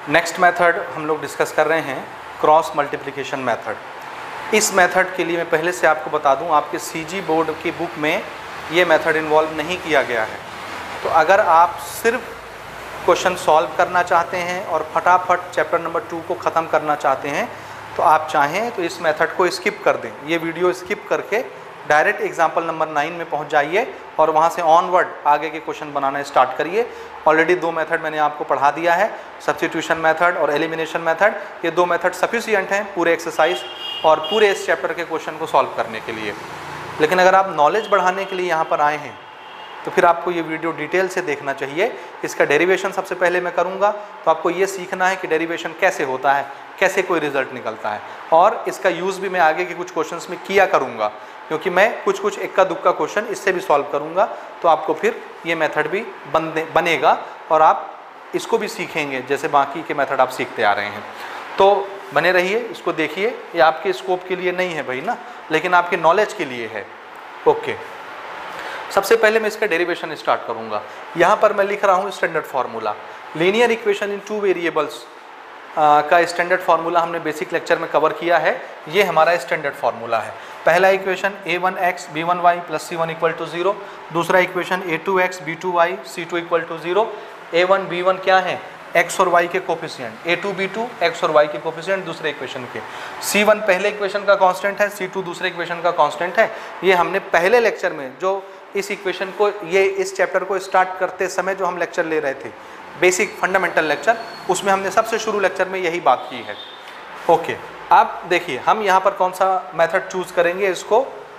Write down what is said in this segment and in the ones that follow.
Next method हम लोग discuss कर रहे हैं क्रॉस मल्टीप्लिकेशन मेथड। इस मेथड के लिए मैं पहले से आपको बता दूं, आपके सीजी बोर्ड की बुक में ये मेथड इन्वॉल्व नहीं किया गया है। तो अगर आप सिर्फ क्वेश्चन सॉल्व करना चाहते हैं और फटाफट चैप्टर नंबर 2 को ख़त्म करना चाहते हैं तो आप चाहें तो इस मेथड को स्किप कर दें, ये वीडियो स्किप करके डायरेक्ट एग्जाम्पल नंबर 9 में पहुंच जाइए और वहां से ऑनवर्ड आगे के क्वेश्चन बनाना स्टार्ट करिए। ऑलरेडी 2 मेथड मैंने आपको पढ़ा दिया है, सब्स्टिट्यूशन मेथड और एलिमिनेशन मेथड। ये 2 मेथड सफिशिएंट हैं पूरे एक्सरसाइज और पूरे इस चैप्टर के क्वेश्चन को सॉल्व करने के लिए। लेकिन अगर आप नॉलेज बढ़ाने के लिए यहाँ पर आए हैं तो फिर आपको ये वीडियो डिटेल से देखना चाहिए। इसका डेरिवेशन सबसे पहले मैं करूँगा, तो आपको ये सीखना है कि डेरिवेशन कैसे होता है, कैसे कोई रिजल्ट निकलता है, और इसका यूज़ भी मैं आगे के कुछ क्वेश्चंस में किया करूँगा, क्योंकि मैं कुछ इक्का दुक्का क्वेश्चन इससे भी सॉल्व करूँगा। तो आपको फिर ये मेथड भी बनेगा और आप इसको भी सीखेंगे जैसे बाकी के मेथड आप सीखते आ रहे हैं। तो बने रहिए, इसको देखिए। ये आपके स्कोप के लिए नहीं है भाई ना, लेकिन आपके नॉलेज के लिए है। ओके, सबसे पहले मैं इसका डेरिवेशन स्टार्ट करूँगा। यहाँ पर मैं लिख रहा हूँ standard formula. Linear equation in 2 variables का स्टैंडर्ड फार्मूला हमने बेसिक लेक्चर में कवर किया है। ये हमारा स्टैंडर्ड फार्मूला है। पहला इक्वेशन a1x b1y + c1 = 0। दूसरा equation a2x b2y c2 = 0। a1 b1 क्या है? x और y के कोफिशिएंट, a2 b2 x और y के कोफिशिएंट दूसरे इक्वेशन के। c1 पहले इक्वेशन का कांस्टेंट है, c2 दूसरे इक्वेशन का कांस्टेंट है। ये हमने पहले लेक्चर में जो इस इक्वेशन को, ये इस चैप्टर को स्टार्ट करते समय जो हम लेक्चर ले रहे थे, बेसिक फंडामेंटल लेक्चर, उसमें हमने सबसे शुरू लेक्चर में यही बात की है। ओके, अब देखिए हम यहाँ पर कौन सा मेथड चूज करेंगे इसको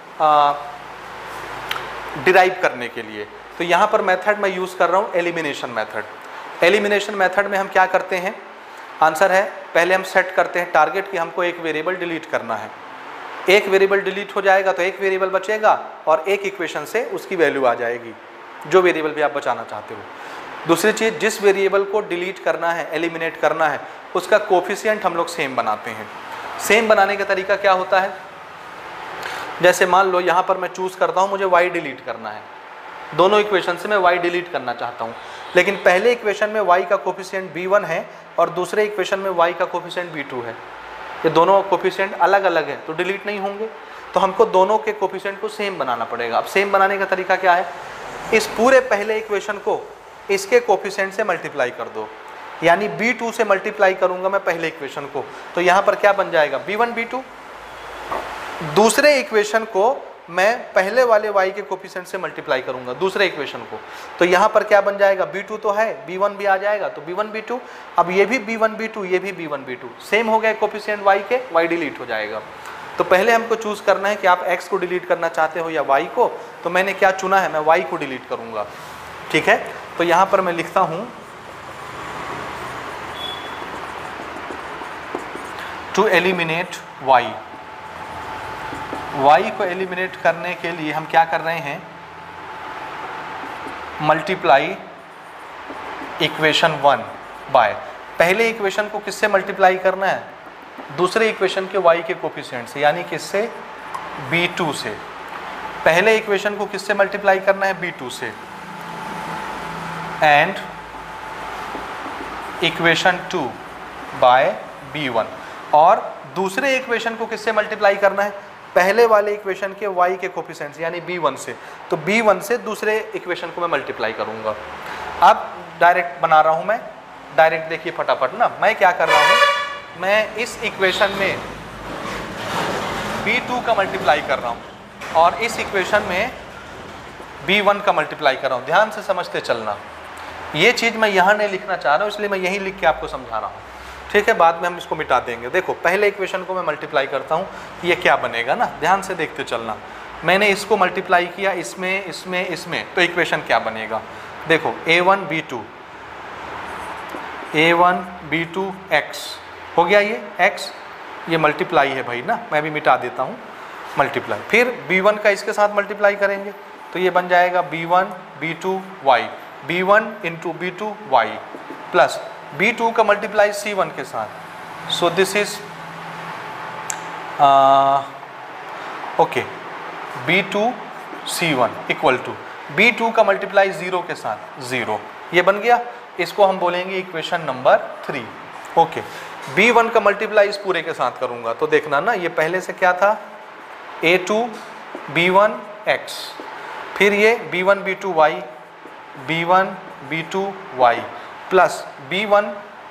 डिराइव करने के लिए। तो यहाँ पर मेथड मैं यूज़ कर रहा हूँ एलिमिनेशन मेथड। एलिमिनेशन मेथड में हम क्या करते हैं, आंसर है पहले हम सेट करते हैं टारगेट कि हमको एक वेरिएबल डिलीट करना है। एक वेरिएबल डिलीट हो जाएगा तो एक वेरिएबल बचेगा और एक इक्वेशन से उसकी वैल्यू आ जाएगी, जो वेरिएबल भी आप बचाना चाहते हो। दूसरी चीज़, जिस वेरिएबल को डिलीट करना है, एलिमिनेट करना है, उसका कोफिशिएंट हम लोग सेम बनाते हैं। सेम बनाने का तरीका क्या होता है, जैसे मान लो यहाँ पर मैं चूज़ करता हूँ मुझे y डिलीट करना है। दोनों इक्वेशन से मैं y डिलीट करना चाहता हूँ, लेकिन पहले इक्वेशन में y का कोफिशिएंट b1 है और दूसरे इक्वेशन में y का कोफिशिएंट b2 है। ये दोनों कोफिशिएंट अलग अलग है तो डिलीट नहीं होंगे, तो हमको दोनों के कोफिशिएंट को सेम बनाना पड़ेगा। अब सेम बनाने का तरीका क्या है, इस पूरे पहले इक्वेशन को इसके कोफिशिएंट से मल्टीप्लाई कर दो, यानी b2 से मल्टीप्लाई करूंगा मैं पहले इक्वेशन को, तो यहाँ पर क्या बन जाएगा b1 b2। दूसरे इक्वेशन को मैं पहले वाले y के कोफिशिएंट से मल्टीप्लाई करूंगा दूसरे इक्वेशन को, तो यहाँ पर क्या बन जाएगा, b2 तो है, b1 भी आ जाएगा, तो b1 b2। अब ये भी b1 b2, ये भी b1 b2, सेम हो गए कोफिशिएंट y के, y डिलीट हो जाएगा। तो पहले हमको चूज करना है कि आप x को डिलीट करना चाहते हो या y को। तो मैंने क्या चुना है, मैं y को डिलीट करूंगा। ठीक है, तो यहाँ पर मैं लिखता हूँ टू एलिमिनेट y। y को एलिमिनेट करने के लिए हम क्या कर रहे हैं, मल्टीप्लाई इक्वेशन 1 बाय, पहले इक्वेशन को किससे मल्टीप्लाई करना है, दूसरे इक्वेशन के y के कोफिशिएंट से, यानी किससे, b2 से। पहले इक्वेशन को किससे मल्टीप्लाई करना है, b2 से, एंड इक्वेशन 2 बाय b1। और दूसरे इक्वेशन को किससे मल्टीप्लाई करना है, पहले वाले इक्वेशन के y के कोफिशिएंट यानी b1 से, तो b1 से दूसरे इक्वेशन को मैं मल्टीप्लाई करूंगा। अब डायरेक्ट बना रहा हूं मैं, डायरेक्ट देखिए फटाफट ना, मैं क्या कर रहा हूं, मैं इस इक्वेशन में b2 का मल्टीप्लाई कर रहा हूं और इस इक्वेशन में b1 का मल्टीप्लाई कर रहा हूं। ध्यान से समझते चलना, ये चीज़ मैं यहाँ नहीं लिखना चाह रहा हूँ, इसलिए मैं यही लिख के आपको समझा रहा हूँ। ठीक है, बाद में हम इसको मिटा देंगे। देखो पहले इक्वेशन को मैं मल्टीप्लाई करता हूँ, ये क्या बनेगा ना, ध्यान से देखते चलना। मैंने इसको मल्टीप्लाई किया इसमें इसमें इसमें, तो इक्वेशन क्या बनेगा, देखो a1 b2 x हो गया, ये x, ये मल्टीप्लाई है भाई ना, मैं भी मिटा देता हूँ मल्टीप्लाई। फिर b1 का इसके साथ मल्टीप्लाई करेंगे तो ये बन जाएगा b1 b2 y, b1 into b2 y plus b2 का मल्टीप्लाई c1 के साथ। So this is okay, b2 c1 equal to b2 का मल्टीप्लाई 0 के साथ 0, ये बन गया। इसको हम बोलेंगे इक्वेशन नंबर 3। ओके, B1 का मल्टीप्लाई इस पूरे के साथ करूंगा तो देखना ना, ये पहले से क्या था A2 B1 X, फिर ये B1 B2 Y, B1 B2 Y plus B1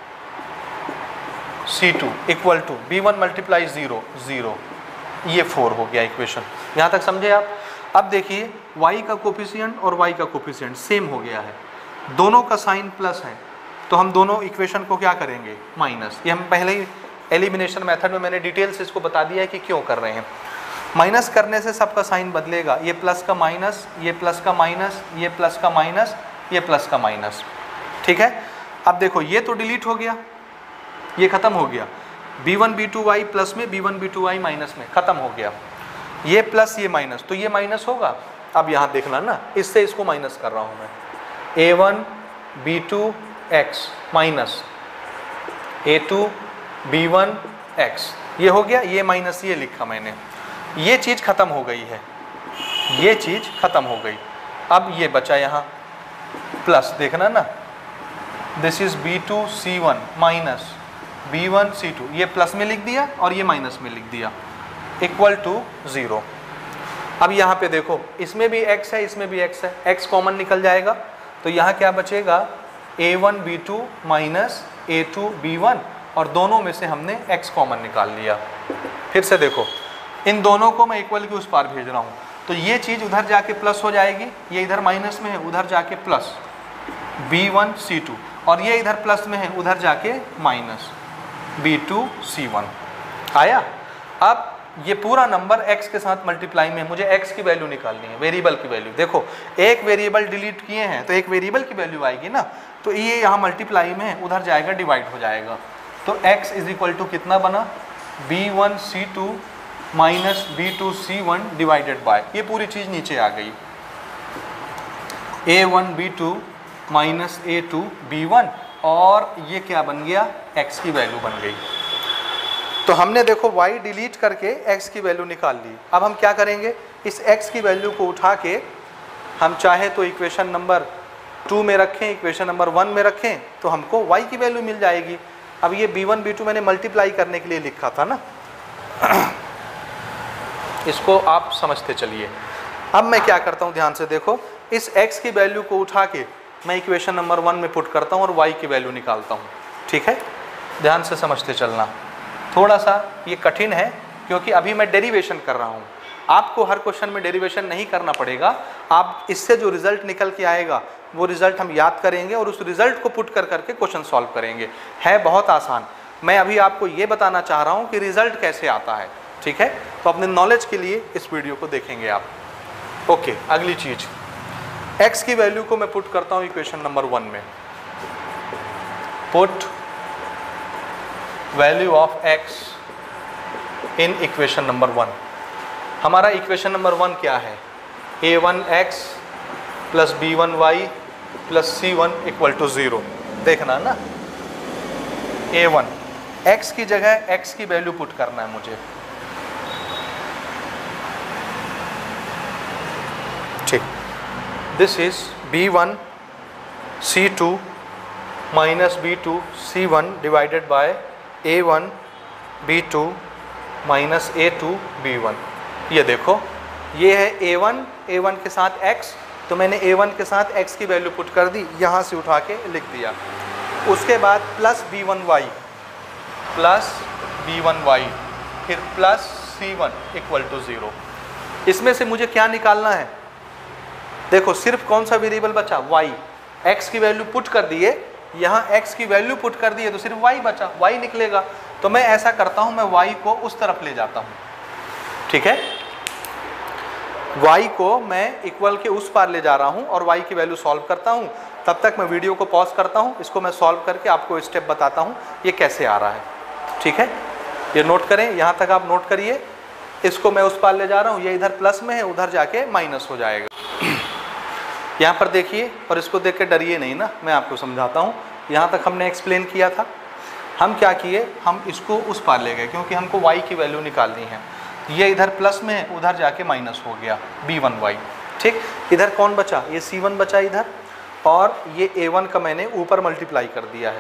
C2 equal to B1 multiply 0 0, ये 4 हो गया इक्वेशन। यहाँ तक समझे आप? अब देखिए y का कोफिशिएंट और y का कोफिशिएंट सेम हो गया है, दोनों का साइन प्लस है, तो हम दोनों इक्वेशन को क्या करेंगे माइनस। ये हम पहले ही एलिमिनेशन मेथड में मैंने डिटेल से इसको बता दिया है कि क्यों कर रहे हैं। माइनस करने से सबका साइन बदलेगा, ये प्लस का माइनस, ये प्लस का माइनस, ये प्लस का माइनस, ये प्लस का माइनस, ठीक है। अब देखो ये तो डिलीट हो गया, ये खत्म हो गया, B1 B2 Y प्लस में B1 B2 Y माइनस में खत्म हो गया, ये प्लस ये माइनस, तो ये माइनस होगा। अब यहाँ देखना ना, इससे इसको माइनस कर रहा हूँ मैं, A1 B2 X minus A2 B1 X, ये हो गया, ये माइनस ये लिखा मैंने, ये चीज़ खत्म हो गई है, ये चीज़ खत्म हो गई। अब ये बचा यहाँ प्लस, देखना ना, this is B2 C1 minus B1 C2, ये प्लस में लिख दिया और ये माइनस में लिख दिया, इक्वल टू 0। अब यहाँ पे देखो, इसमें भी x है, इसमें भी x है, x कॉमन निकल जाएगा, तो यहाँ क्या बचेगा A1 B2 minus A2 B1, और दोनों में से हमने x कॉमन निकाल लिया। फिर से देखो, इन दोनों को मैं इक्वल के उस पार भेज रहा हूँ, तो ये चीज़ उधर जाके प्लस हो जाएगी, ये इधर माइनस में है, उधर जाके प्लस B1 C2, और ये इधर प्लस में है, उधर जाके माइनस B2 C1 आया। अब ये पूरा नंबर x के साथ मल्टीप्लाई में, मुझे x की वैल्यू निकालनी है, वेरिएबल की वैल्यू। देखो एक वेरिएबल डिलीट किए हैं तो एक वेरिएबल की वैल्यू आएगी ना, तो ये यहाँ मल्टीप्लाई में है, उधर जाएगा डिवाइड हो जाएगा, तो x इज इक्वल टू कितना बना B1 C2 minus B2 C1 divided bye, ये पूरी चीज़ नीचे आ गई, A1 B2 minus A2 B1, और ये क्या बन गया x की वैल्यू बन गई। तो हमने देखो y डिलीट करके x की वैल्यू निकाल ली। अब हम क्या करेंगे, इस x की वैल्यू को उठा के हम चाहे तो इक्वेशन नंबर 2 में रखें, इक्वेशन नंबर 1 में रखें, तो हमको y की वैल्यू मिल जाएगी। अब ये B1 B2 मैंने मल्टीप्लाई करने के लिए लिखा था ना, इसको आप समझते चलिए। अब मैं क्या करता हूँ, ध्यान से देखो, इस x की वैल्यू को उठा के मैं इक्वेशन नंबर 1 में पुट करता हूँ और y की वैल्यू निकालता हूँ, ठीक है। ध्यान से समझते चलना, थोड़ा सा ये कठिन है क्योंकि अभी मैं डेरिवेशन कर रहा हूँ। आपको हर क्वेश्चन में डेरिवेशन नहीं करना पड़ेगा, आप इससे जो रिजल्ट निकल के आएगा वो रिजल्ट हम याद करेंगे और उस रिजल्ट को पुट कर करके क्वेश्चन सॉल्व करेंगे। है बहुत आसान, मैं अभी आपको ये बताना चाह रहा हूँ कि रिजल्ट कैसे आता है, ठीक है। तो अपने नॉलेज के लिए इस वीडियो को देखेंगे आप। ओके, अगली चीज़, x की वैल्यू को मैं पुट करता हूँ इक्वेशन नंबर 1 में, put value of x in equation number 1। हमारा इक्वेशन नंबर 1 क्या है, A1x plus B1y plus C1 equal to 0। देखना ना, A1 x की जगह x की वैल्यू पुट करना है मुझे, ठीक। This is B1 C2 minus B2 C1 divided by A1 B2 minus A2 B1। ये देखो, ये है A1 के साथ x, तो मैंने A1 के साथ x की वैल्यू पुट कर दी, यहाँ से उठा के लिख दिया। उसके बाद प्लस B1y प्लस B1y, फिर प्लस C1 इक्वल टू 0। इसमें से मुझे क्या निकालना है, देखो सिर्फ कौन सा वेरिएबल बचा, y। x की वैल्यू पुट कर दिए, यहाँ x की वैल्यू पुट कर दिए तो सिर्फ y बचा, y निकलेगा। तो मैं ऐसा करता हूँ, मैं y को उस तरफ ले जाता हूँ, ठीक है। y को मैं इक्वल के उस पार ले जा रहा हूँ और y की वैल्यू सॉल्व करता हूँ। तब तक मैं वीडियो को पॉज करता हूँ, इसको मैं सॉल्व करके आपको स्टेप बताता हूँ ये कैसे आ रहा है, ठीक है। ये नोट करें, यहाँ तक आप नोट करिए। इसको मैं उस पार ले जा रहा हूँ, ये इधर प्लस में है, उधर जाके माइनस हो जाएगा। यहाँ पर देखिए, और इसको देख के डरिए नहीं ना, मैं आपको समझाता हूँ। यहाँ तक हमने एक्सप्लेन किया था, हम क्या किए, हम इसको उस पार ले गए क्योंकि हमको y की वैल्यू निकालनी है। ये इधर प्लस में है, उधर जाके माइनस हो गया B1y, ठीक। इधर कौन बचा, ये C1 बचा इधर, और ये A1 का मैंने ऊपर मल्टीप्लाई कर दिया है,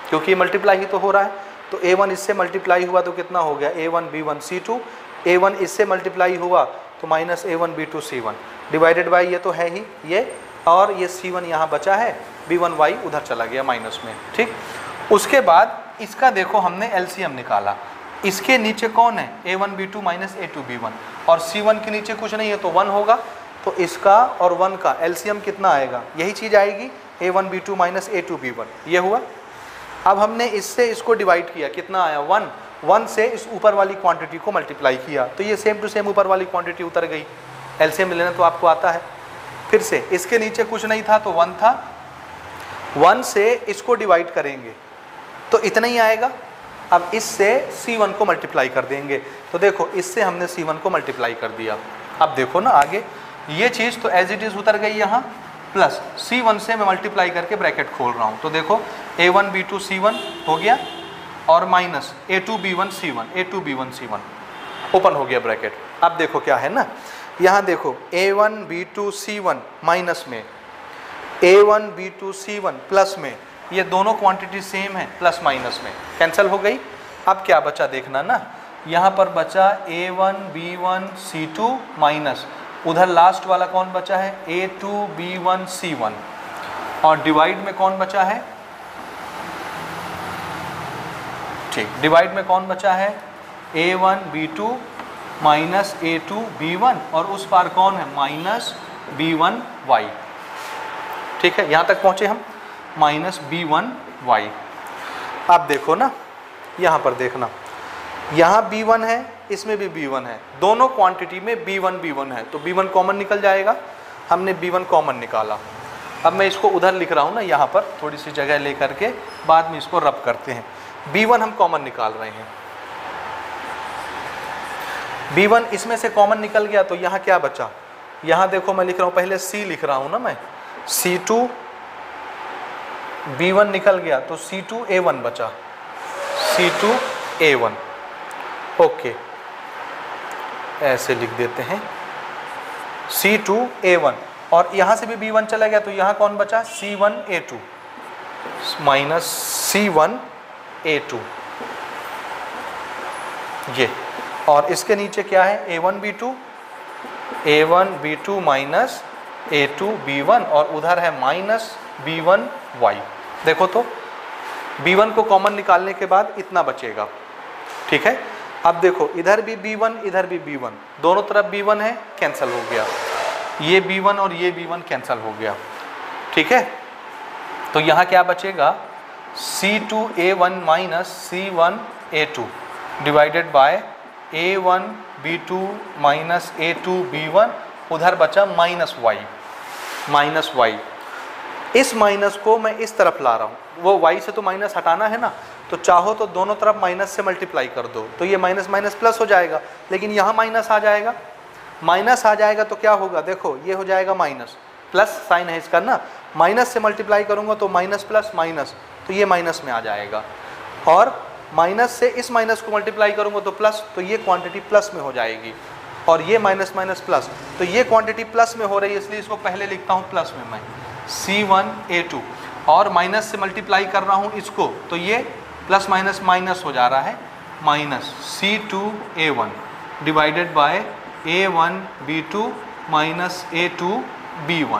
क्योंकि ये मल्टीप्लाई ही तो हो रहा है। तो a1 इससे मल्टीप्लाई हुआ तो कितना हो गया, a1 b1 c2, a1 इससे मल्टीप्लाई हुआ तो minus a1 b2 c1 divided by ये तो है ही ये, और ये c1 यहाँ बचा है, b1y उधर चला गया माइनस में। ठीक, उसके बाद इसका देखो हमने एलसीएम निकाला, इसके नीचे कौन है, a1 b2 minus a2 b1, और c1 के नीचे कुछ नहीं है तो 1 होगा, तो इसका और 1 का एलसीएम कितना आएगा, यही चीज़ आएगी, a1 b2 minus a2 b1, ये हुआ। अब हमने इससे इसको डिवाइड किया, कितना आया 1, 1 से इस ऊपर वाली क्वांटिटी को मल्टीप्लाई किया तो ये सेम टू सेम ऊपर वाली क्वांटिटी उतर गई। एलसीएम लेना तो आपको आता है। फिर से इसके नीचे कुछ नहीं था तो 1 था, 1 से इसको डिवाइड करेंगे तो इतना ही आएगा। अब इससे c1 को मल्टीप्लाई कर देंगे, तो देखो इससे हमने c1 को मल्टीप्लाई कर दिया। अब देखो ना आगे ये चीज़ तो एज इट इज़ उतर गई यहाँ, प्लस c1 से मैं मल्टीप्लाई करके ब्रैकेट खोल रहा हूँ, तो देखो a1 b2 c1 हो गया और minus a2 b1 c1, a2 b1 c1 open हो गया ब्रैकेट। अब देखो क्या है ना, यहाँ देखो a1 b2 c1 माइनस में a1 b2 c1 प्लस में, ये दोनों क्वांटिटी सेम है, प्लस माइनस में कैंसिल हो गई। अब क्या बचा देखना ना, यहाँ पर बचा a1 b1 c2 माइनस उधर लास्ट वाला कौन बचा है, a2 b1 c1, और डिवाइड में कौन बचा है, ठीक, डिवाइड में कौन बचा है, a1 b2 minus a2 b1, और उस पार कौन है, माइनस b1y। ठीक है, यहाँ तक पहुँचे हम, माइनस b1y। अब देखो ना यहाँ पर देखना, यहाँ b1 है, इसमें भी b1 है, दोनों क्वांटिटी में b1 है, तो b1 कॉमन निकल जाएगा। हमने b1 कॉमन निकाला। अब मैं इसको उधर लिख रहा हूँ ना, यहाँ पर थोड़ी सी जगह ले करके बाद में इसको रब करते हैं। b1 हम कॉमन निकाल रहे हैं, b1 इसमें से कॉमन निकल गया तो यहाँ क्या बचा, यहाँ देखो मैं लिख रहा हूँ, पहले c लिख रहा हूँ ना मैं, c2 b1 निकल गया तो c2 a1 बचा, c2 a1, ओके ऐसे लिख देते हैं c2 a1, और यहाँ से भी b1 चला गया तो यहाँ कौन बचा, c1 a2 minus c1 a2 ये, और इसके नीचे क्या है, a1 b2 minus a2 b1, और उधर है माइनस b1y। देखो तो b1 को कॉमन निकालने के बाद इतना बचेगा। ठीक है, अब देखो इधर भी b1 इधर भी b1, दोनों तरफ b1 है, कैंसिल हो गया, ये b1 और ये b1 कैंसिल हो गया। ठीक है, तो यहाँ क्या बचेगा, c2 a1 minus c1 a2 divided by a1 b2 minus a2 b1, उधर बचा माइनस y। इस माइनस को मैं इस तरफ ला रहा हूँ, वो y से तो माइनस हटाना है ना, तो चाहो तो दोनों तरफ माइनस से मल्टीप्लाई कर दो, तो ये माइनस माइनस प्लस हो जाएगा, लेकिन यहाँ माइनस आ जाएगा, तो क्या होगा, देखो ये हो जाएगा माइनस, प्लस साइन है इसका ना, माइनस से मल्टीप्लाई करूँगा तो माइनस प्लस माइनस, तो ये माइनस में आ जाएगा, और माइनस से इस माइनस को मल्टीप्लाई करूँगा तो प्लस, तो ये क्वांटिटी प्लस में हो जाएगी, और ये माइनस माइनस प्लस, तो ये क्वांटिटी प्लस में हो रही है, इसलिए इसको पहले लिखता हूँ प्लस में मैं, c1 a2, और माइनस से मल्टीप्लाई कर रहा हूँ इसको, तो ये प्लस माइनस माइनस हो जा रहा है, minus c2 a1 divided by a1 b2 minus a2 b1,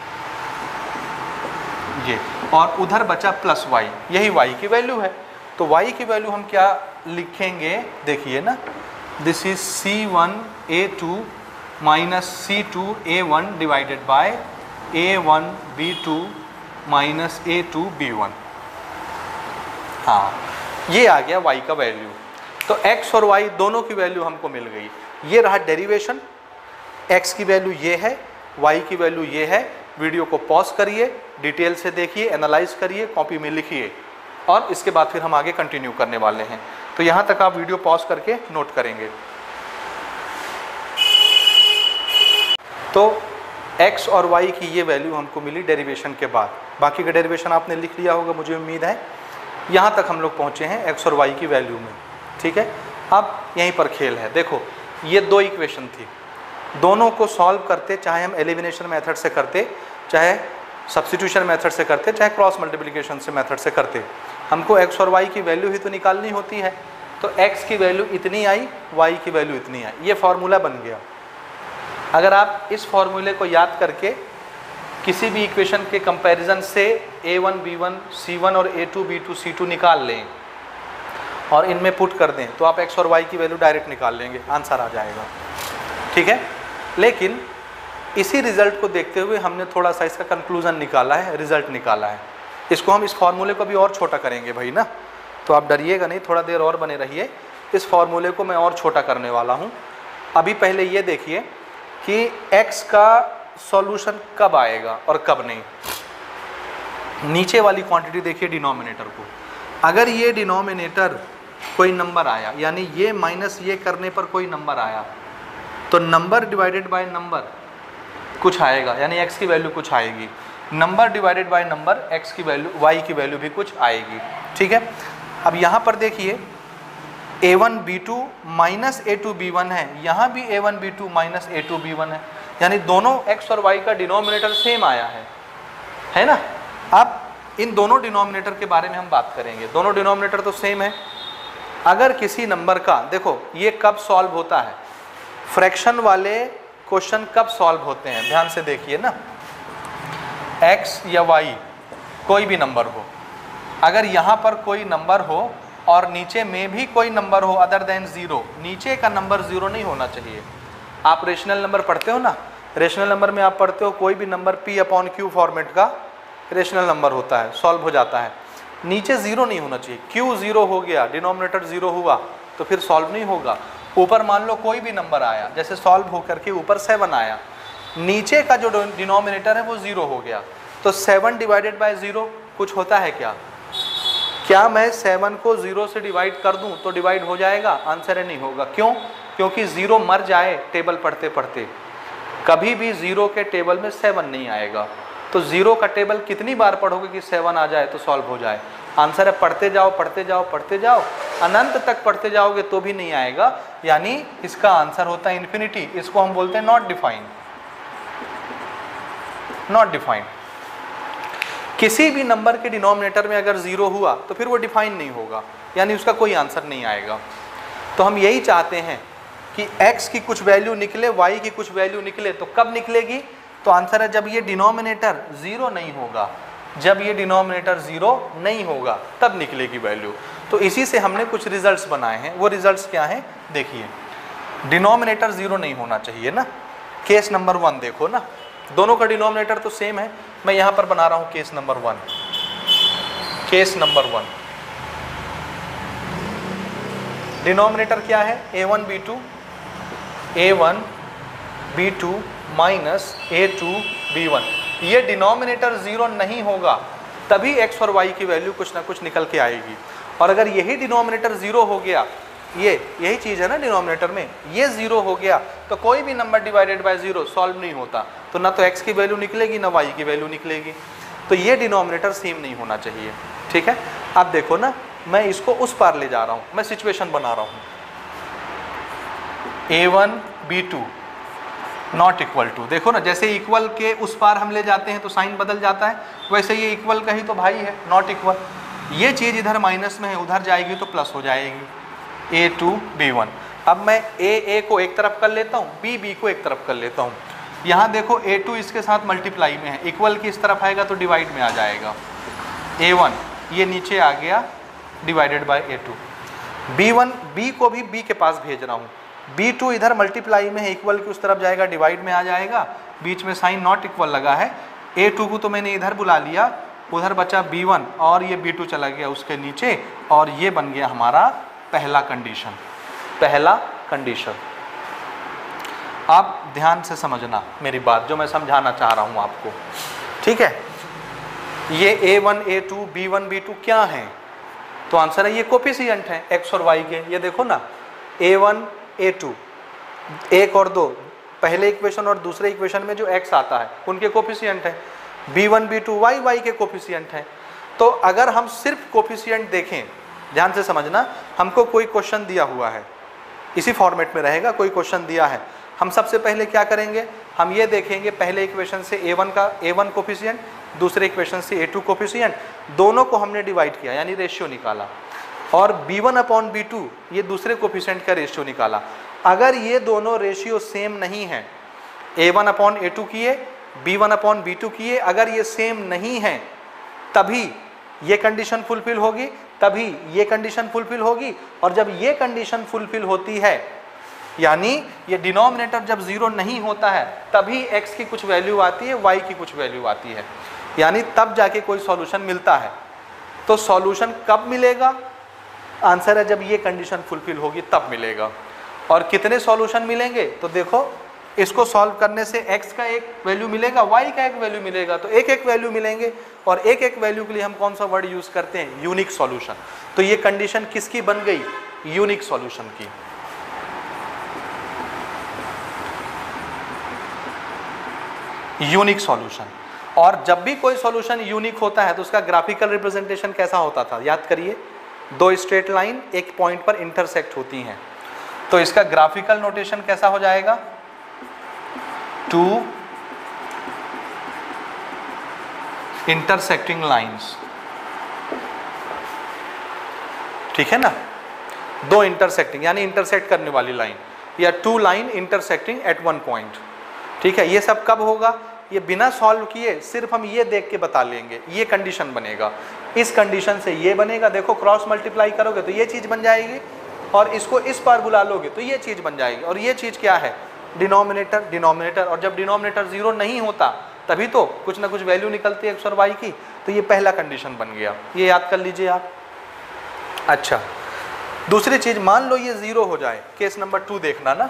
ये, और उधर बचा प्लस y, यही y की वैल्यू है। तो y की वैल्यू हम क्या लिखेंगे, देखिए ना, this is c1 a2 minus c2 a1 divided by a1 b2 minus a2 b1। हाँ, ये आ गया y का वैल्यू। तो x और y दोनों की वैल्यू हमको मिल गई। ये रहा डेरिवेशन, x की वैल्यू ये है, y की वैल्यू ये है। वीडियो को पॉज करिए, डिटेल से देखिए, एनालाइज करिए, कॉपी में लिखिए, और इसके बाद फिर हम आगे कंटिन्यू करने वाले हैं। तो यहाँ तक आप वीडियो पॉज करके नोट करेंगे। तो x और y की ये वैल्यू हमको मिली डेरिवेशन के बाद। बाकी का डेरिवेशन आपने लिख लिया होगा, मुझे उम्मीद है। यहाँ तक हम लोग पहुँचे हैं x और y की वैल्यू में। ठीक है, अब यहीं पर खेल है। देखो, ये दो इक्वेशन थी, दोनों को सॉल्व करते, चाहे हम एलिमिनेशन मेथड से करते, चाहे सब्स्टिट्यूशन मेथड से करते, चाहे क्रॉस मल्टीप्लिकेशन से मेथड से करते, हमको x और y की वैल्यू ही तो निकालनी होती है। तो x की वैल्यू इतनी आई, y की वैल्यू इतनी आई, ये फॉर्मूला बन गया। अगर आप इस फॉर्मूले को याद करके किसी भी इक्वेशन के कंपैरिजन से a1 b1 c1 और a2 b2 c2 निकाल लें और इनमें पुट कर दें तो आप x और y की वैल्यू डायरेक्ट निकाल लेंगे, आंसर आ जाएगा। ठीक है, लेकिन इसी रिजल्ट को देखते हुए हमने थोड़ा सा इसका कंक्लूजन निकाला है, रिजल्ट निकाला है। इसको हम इस फॉर्मूले को भी और छोटा करेंगे भाई ना, तो आप डरिएगा नहीं, थोड़ा देर और बने रहिए। इस फॉर्मूले को मैं और छोटा करने वाला हूँ। अभी पहले ये देखिए कि x का सॉल्यूशन कब आएगा और कब नहीं। नीचे वाली क्वांटिटी देखिए डिनोमिनेटर को, अगर ये डिनोमिनेटर कोई नंबर आया, यानी ये माइनस ये करने पर कोई नंबर आया, तो नंबर डिवाइडेड बाय नंबर कुछ आएगा, यानी x की वैल्यू कुछ आएगी। Number divided by number x की वैल्यू, y की वैल्यू भी कुछ आएगी। ठीक है, अब यहाँ पर देखिए a1 b2 minus a2 b1 है, यहाँ भी a1 b2 minus a2 b1 है, यानी दोनों x और y का डिनोमिनेटर सेम आया है ना। अब इन दोनों डिनोमिनेटर के बारे में हम बात करेंगे। दोनों डिनोमिनेटर तो सेम है। अगर किसी नंबर का, देखो ये कब सॉल्व होता है, फ्रैक्शन वाले क्वेश्चन कब सॉल्व होते हैं, ध्यान से देखिए ना। x या y कोई भी नंबर हो, अगर यहाँ पर कोई नंबर हो और नीचे में भी कोई नंबर हो अदर देन ज़ीरो, नीचे का नंबर ज़ीरो नहीं होना चाहिए। आप रेशनल नंबर पढ़ते हो ना, रेशनल नंबर में आप पढ़ते हो कोई भी नंबर p/q फॉर्मेट का रेशनल नंबर होता है, सॉल्व हो जाता है, नीचे ज़ीरो नहीं होना चाहिए। q ज़ीरो हो गया, डिनोमिनेटर ज़ीरो हुआ तो फिर सॉल्व नहीं होगा। ऊपर मान लो कोई भी नंबर आया, जैसे सॉल्व होकर के ऊपर 7 आया, नीचे का जो डिनोमिनेटर है वो ज़ीरो हो गया, तो 7 डिवाइडेड बाय ज़ीरो कुछ होता है क्या? क्या मैं 7 को 0 से डिवाइड कर दूं तो डिवाइड हो जाएगा? आंसर है नहीं होगा। क्यों? क्योंकि 0 मर जाए टेबल पढ़ते पढ़ते, कभी भी 0 के टेबल में 7 नहीं आएगा। तो 0 का टेबल कितनी बार पढ़ोगे कि 7 आ जाए तो सॉल्व हो जाए? आंसर है पढ़ते जाओ पढ़ते जाओ पढ़ते जाओ, अनंत तक पढ़ते जाओगे तो भी नहीं आएगा, यानी इसका आंसर होता है इन्फिनिटी। इसको हम बोलते हैं नॉट डिफाइंड। Not defined. किसी भी नंबर के डिनोमिनेटर में अगर 0 हुआ तो फिर वो डिफाइन नहीं होगा, यानी उसका कोई आंसर नहीं आएगा। तो हम यही चाहते हैं कि x की कुछ वैल्यू निकले, y की कुछ वैल्यू निकले। तो कब निकलेगी? तो आंसर है जब ये डिनोमिनेटर 0 नहीं होगा। जब ये डिनोमिनेटर 0 नहीं होगा तब निकलेगी वैल्यू। तो इसी से हमने कुछ रिजल्ट्स बनाए हैं। वो रिजल्ट्स क्या हैं देखिए। डिनोमिनेटर 0 नहीं होना चाहिए ना। केस नंबर 1 देखो ना, दोनों का डिनोमिनेटर तो सेम है। मैं यहाँ पर बना रहा हूँ case number 1। Case number 1, denominator क्या है? a1 b2, a1 b2 minus a2 b1। ये डिनोमिनेटर 0 नहीं होगा तभी x और y की वैल्यू कुछ ना कुछ निकल के आएगी। और अगर यही डिनोमिनेटर 0 हो गया, यही चीज़ है ना डिनोमिनेटर में, ये 0 हो गया तो कोई भी नंबर डिवाइडेड बाय 0 सॉल्व नहीं होता। तो ना तो x की वैल्यू निकलेगी ना y की वैल्यू निकलेगी। तो ये डिनोमिनेटर सेम नहीं होना चाहिए। ठीक है, अब देखो ना, मैं इसको उस पार ले जा रहा हूँ, मैं सिचुएशन बना रहा हूँ। a1 b2 not equal to, देखो ना, जैसे इक्वल के उस पार हम ले जाते हैं तो साइन बदल जाता है, वैसे ये इक्वल का ही तो भाई है, नॉट इक्वल। ये चीज़ इधर माइनस में है, उधर जाएगी तो प्लस हो जाएगी। a2 b1। अब मैं a को एक तरफ कर लेता हूँ, b को एक तरफ कर लेता हूँ। यहाँ देखो a2 इसके साथ मल्टीप्लाई में है, इक्वल की इस तरफ आएगा तो डिवाइड में आ जाएगा। a1 ये नीचे आ गया divided by a2। b1 b को भी b के पास भेज रहा हूँ, b2 इधर मल्टीप्लाई में है, इक्वल की उस तरफ जाएगा डिवाइड में आ जाएगा, बीच में साइन नॉट इक्वल लगा है। a2 को तो मैंने इधर बुला लिया, उधर बचा b1 और ये b2 चला गया उसके नीचे, और ये बन गया हमारा पहला कंडीशन। पहला कंडीशन। आप ध्यान से समझना मेरी बात, जो मैं समझाना चाह रहा हूँ आपको। ठीक है, ये a1 a2 b1 b2 क्या हैं? तो आंसर है ये कोफिशिएंट हैं x और y के। ये देखो ना, a1 a2 1 और 2, पहले इक्वेशन और दूसरे इक्वेशन में जो x आता है उनके कोफिशिएंट हैं। b1 b2 y के कोफिशिएंट हैं। तो अगर हम सिर्फ कोफिशिएंट देखें, ध्यान से समझना, हमको कोई क्वेश्चन दिया हुआ है, इसी फॉर्मेट में रहेगा, कोई क्वेश्चन दिया है, हम सबसे पहले क्या करेंगे? हम ये देखेंगे पहले इक्वेशन से A1 का A1 कोफिशिएंट, दूसरे इक्वेशन से A2 कोफिशिएंट, दोनों को हमने डिवाइड किया यानी रेशियो निकाला, और B1 अपॉन B2 ये दूसरे कोफिशिएंट का रेशियो निकाला। अगर ये दोनों रेशियो सेम नहीं है, A1 अपॉन A2 किए, B1 अपॉन B2 किए, अगर ये सेम नहीं है तभी ये कंडीशन फुलफिल होगी, तभी ये कंडीशन फुलफिल होगी, और जब ये कंडीशन फुलफिल होती है यानी ये डिनोमिनेटर जब जीरो नहीं होता है तभी x की कुछ वैल्यू आती है, y की कुछ वैल्यू आती है, यानी तब जाके कोई सॉल्यूशन मिलता है। तो सॉल्यूशन कब मिलेगा? आंसर है जब ये कंडीशन फुलफिल होगी तब मिलेगा। और कितने सॉल्यूशन मिलेंगे? तो देखो इसको सॉल्व करने से x का एक वैल्यू मिलेगा, y का एक वैल्यू मिलेगा, तो एक एक वैल्यू मिलेंगे, और एक एक वैल्यू के लिए हम कौन सा वर्ड यूज करते हैं? Unique solution. तो ये कंडीशन किसकी बन गई? यूनिक सॉल्यूशन की। Unique solution. और जब भी कोई सॉल्यूशन यूनिक होता है तो उसका ग्राफिकल रिप्रेजेंटेशन कैसा होता था? याद करिए, दो स्ट्रेट लाइन एक पॉइंट पर इंटरसेक्ट होती हैं, तो इसका ग्राफिकल नोटेशन कैसा हो जाएगा? टू इंटरसेक्टिंग लाइंस, ठीक है ना, दो इंटरसेक्टिंग यानी इंटरसेक्ट करने वाली लाइन, या two line intersecting at one point, ठीक है। ये सब कब होगा? ये बिना सॉल्व किए सिर्फ हम ये देख के बता लेंगे, ये कंडीशन बनेगा, इस कंडीशन से ये बनेगा, देखो क्रॉस मल्टीप्लाई करोगे तो ये चीज़ बन जाएगी, और इसको इस पार बुला लोगे तो ये चीज़ बन जाएगी, और ये चीज़ क्या है? Denominator, denominator. और जब डिनोमिनेटर जीरो नहीं होता तभी तो कुछ ना कुछ वैल्यू निकलती है एक्स और वाई की, तो ये पहला कंडीशन बन गया, ये याद कर लीजिए आप। अच्छा, दूसरी चीज, मान लो ये जीरो हो जाए, केस नंबर 2 देखना ना,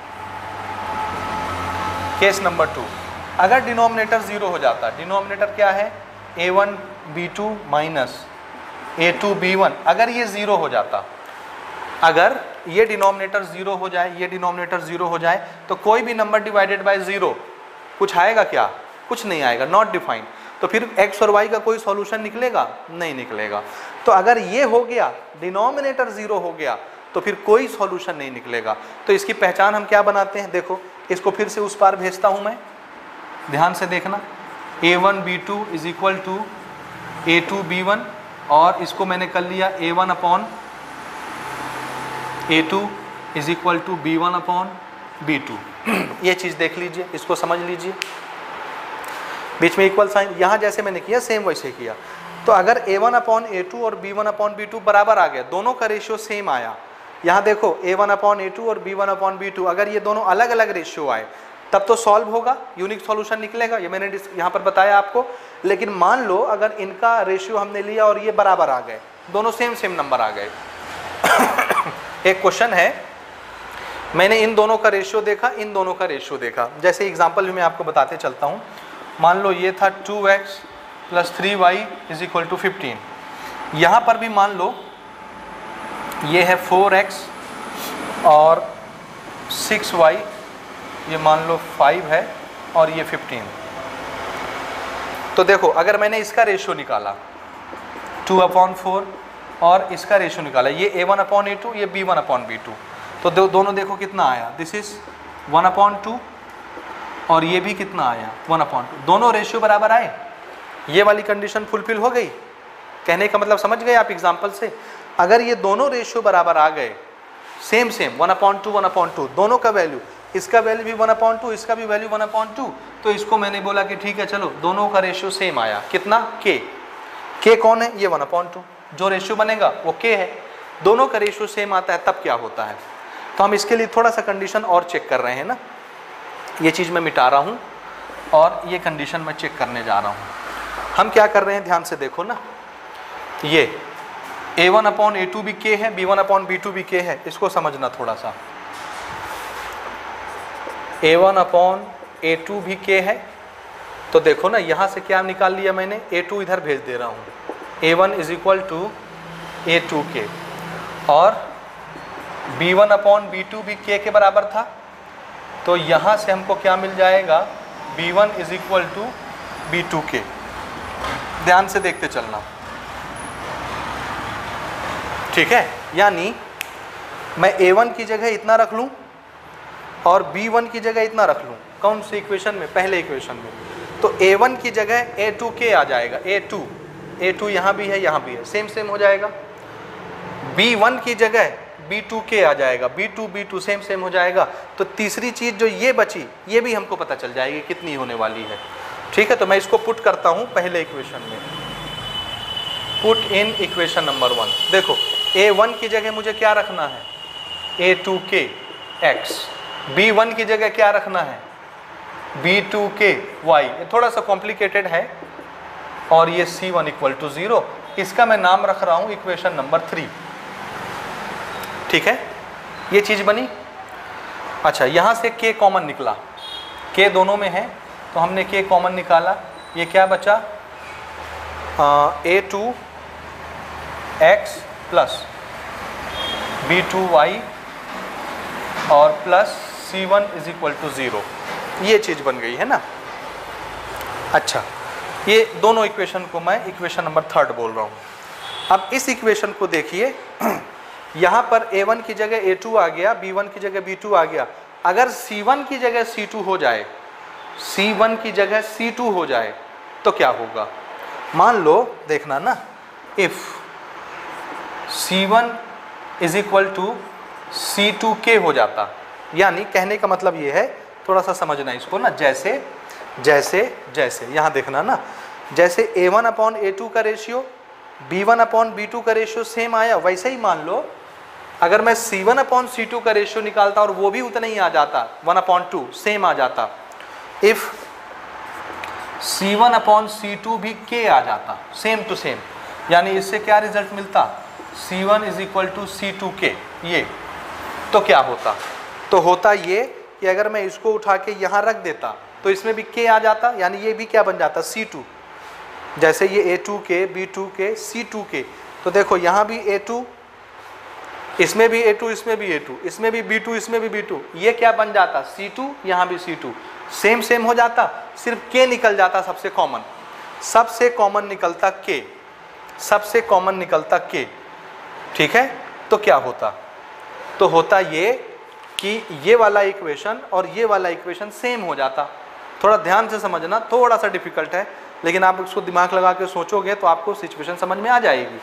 केस नंबर 2, अगर डिनोमिनेटर जीरो हो जाता, डिनोमिनेटर क्या है? a1 b2 minus a2 b1, अगर ये जीरो हो जाता, अगर ये डिनोमिनेटर जीरो हो जाए, ये डिनोमिनेटर जीरो हो जाए, तो कोई भी नंबर डिवाइडेड बाय जीरो कुछ आएगा क्या? कुछ नहीं आएगा, नॉट डिफाइंड। तो फिर x और y का कोई सॉल्यूशन निकलेगा? नहीं निकलेगा। तो अगर ये हो गया, डिनोमिनेटर जीरो हो गया, तो फिर कोई सॉल्यूशन नहीं निकलेगा। तो इसकी पहचान हम क्या बनाते हैं? देखो, इसको फिर से उस पार भेजता हूं मैं, ध्यान से देखना, a1 b2 is equal to a2 b1, और इसको मैंने कर लिया a1 upon a2 is equal to b1 upon b2। ये चीज़ देख लीजिए, इसको समझ लीजिए, बीच में इक्वल साइन, यहाँ जैसे मैंने किया सेम वैसे किया। तो अगर a1 अपॉन a2 और b1 अपॉन b2 बराबर आ गया, दोनों का रेशियो सेम आया, यहाँ देखो a1 अपॉन a2 और b1 अपॉन b2, अगर ये दोनों अलग अलग रेशियो आए तब तो सॉल्व होगा, यूनिक सॉल्यूशन निकलेगा, ये मैंने यहाँ पर बताया आपको। लेकिन मान लो अगर इनका रेशियो हमने लिया और ये बराबर आ गए, दोनों सेम सेम नंबर आ गए। एक क्वेश्चन है, मैंने इन दोनों का रेशियो देखा, इन दोनों का रेशियो देखा, जैसे एग्जाम्पल भी मैं आपको बताते चलता हूँ। मान लो ये था 2x plus 3y is equal to 15, यहाँ पर भी मान लो ये है 4x और 6y, ये मान लो 5 है और ये 15। तो देखो अगर मैंने इसका रेशियो निकाला 2/4 और इसका रेशियो निकाला, ये a1 अपॉन a2, ये b1 अपॉन b2, तो दोनों देखो कितना आया, दिस इज 1/2 और ये भी कितना आया 1/2, दोनों रेशियो बराबर आए, ये वाली कंडीशन फुलफिल हो गई। कहने का मतलब समझ गए आप एग्जाम्पल से? अगर ये दोनों रेशियो बराबर आ गए, सेम सेम 1/2 1/2, दोनों का वैल्यू, इसका वैल्यू भी 1/2, इसका भी वैल्यू 1/2, तो इसको मैंने बोला कि ठीक है चलो दोनों का रेशियो सेम आया, कितना? k कौन है? ये 1/2, जो रेशियो बनेगा वो k है, दोनों का रेशियो सेम आता है तब क्या होता है। तो हम इसके लिए थोड़ा सा कंडीशन और चेक कर रहे हैं ना, ये चीज़ मैं मिटा रहा हूँ और ये कंडीशन मैं चेक करने जा रहा हूँ। हम क्या कर रहे हैं, ध्यान से देखो ना, ये a1 अपॉन a2 भी k है, b1 अपॉन b2 भी k है, इसको समझना थोड़ा सा। a1 अपॉन a2 भी k है, तो देखो ना यहाँ से क्या निकाल लिया मैंने, a2 इधर भेज दे रहा हूँ, a1 is equal to a2k, और b1 अपॉन b2 भी k के बराबर था, तो यहाँ से हमको क्या मिल जाएगा, b1 is equal to b2k। ध्यान से देखते चलना, ठीक है। यानी मैं a1 की जगह इतना रख लूँ और B1 की जगह इतना रख लूँ, कौन सी इक्वेशन में, पहले इक्वेशन में, तो A1 की जगह A2K आ जाएगा। A2 यहाँ भी है, यहाँ भी है, सेम सेम हो जाएगा। B1 की जगह B2K आ जाएगा, B2 सेम सेम हो जाएगा। तो तीसरी चीज़ जो ये बची, ये भी हमको पता चल जाएगी कितनी होने वाली है। ठीक है, तो मैं इसको पुट करता हूँ पहले इक्वेशन में, पुट इन इक्वेशन नंबर 1। देखो A1 की जगह मुझे क्या रखना है, A2K x, B1 की जगह क्या रखना है, B2K y। ये थोड़ा सा कॉम्प्लिकेटेड है, और ये C1 इक्वल टू 0, इसका मैं नाम रख रहा हूँ इक्वेशन नंबर 3। ठीक है, ये चीज़ बनी। अच्छा, यहाँ से K कॉमन निकला, K दोनों में है तो हमने K कॉमन निकाला, ये क्या बचा, A2 x प्लस B2y और plus C1 is equal to 0, ये चीज़ बन गई है ना। अच्छा, ये दोनों इक्वेशन को मैं इक्वेशन नंबर 3 बोल रहा हूँ। अब इस इक्वेशन को देखिए, यहाँ पर A1 की जगह A2 आ गया, B1 की जगह B2 आ गया। अगर C1 की जगह C2 हो जाए, C1 की जगह C2 हो जाए तो क्या होगा, मान लो, देखना ना, if C1 is equal to C2K हो जाता, यानी कहने का मतलब ये है, थोड़ा सा समझना इसको ना, जैसे जैसे जैसे यहाँ देखना ना, जैसे A1 अपॉन A2 का रेशियो, B1 अपॉन B2 का रेशियो सेम आया, वैसे ही मान लो अगर मैं C1 अपॉन C2 का रेशियो निकालता और वो भी उतना ही आ जाता, 1/2 सेम आ जाता। इफ C1 अपॉन C2 भी K आ जाता, सेम टू सेम, यानी इससे क्या रिजल्ट मिलता, C1 is equal to C2K। ये तो क्या होता, तो होता ये कि अगर मैं इसको उठा के यहाँ रख देता तो इसमें भी K आ जाता, यानी ये भी क्या बन जाता, C2। जैसे ये A2K, B2K, C2K, तो देखो यहाँ भी A2, इसमें भी A2, इसमें भी A2, इसमें भी B2, इसमें भी B2, ये क्या बन जाता, C2, यहाँ भी C2, सेम सेम हो जाता, सिर्फ K निकल जाता सबसे कॉमन, सबसे कॉमन निकलता K, सबसे कॉमन निकलता K। ठीक है, तो क्या होता, तो होता ये कि ये वाला इक्वेशन और ये वाला इक्वेशन सेम हो जाता। थोड़ा ध्यान से समझना, थोड़ा सा डिफिकल्ट है, लेकिन आप उसको दिमाग लगा के सोचोगे तो आपको सिचुएशन समझ में आ जाएगी।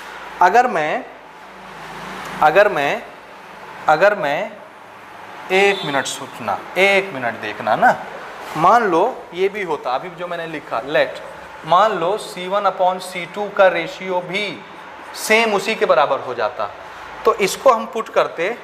अगर मैं 1 मिनट सोचना, 1 मिनट देखना ना, मान लो ये भी होता, अभी जो मैंने लिखा, लेट, मान लो C1 अपॉन C2 का रेशियो भी सेम उसी के बराबर हो जाता, तो इसको हम पुट करते,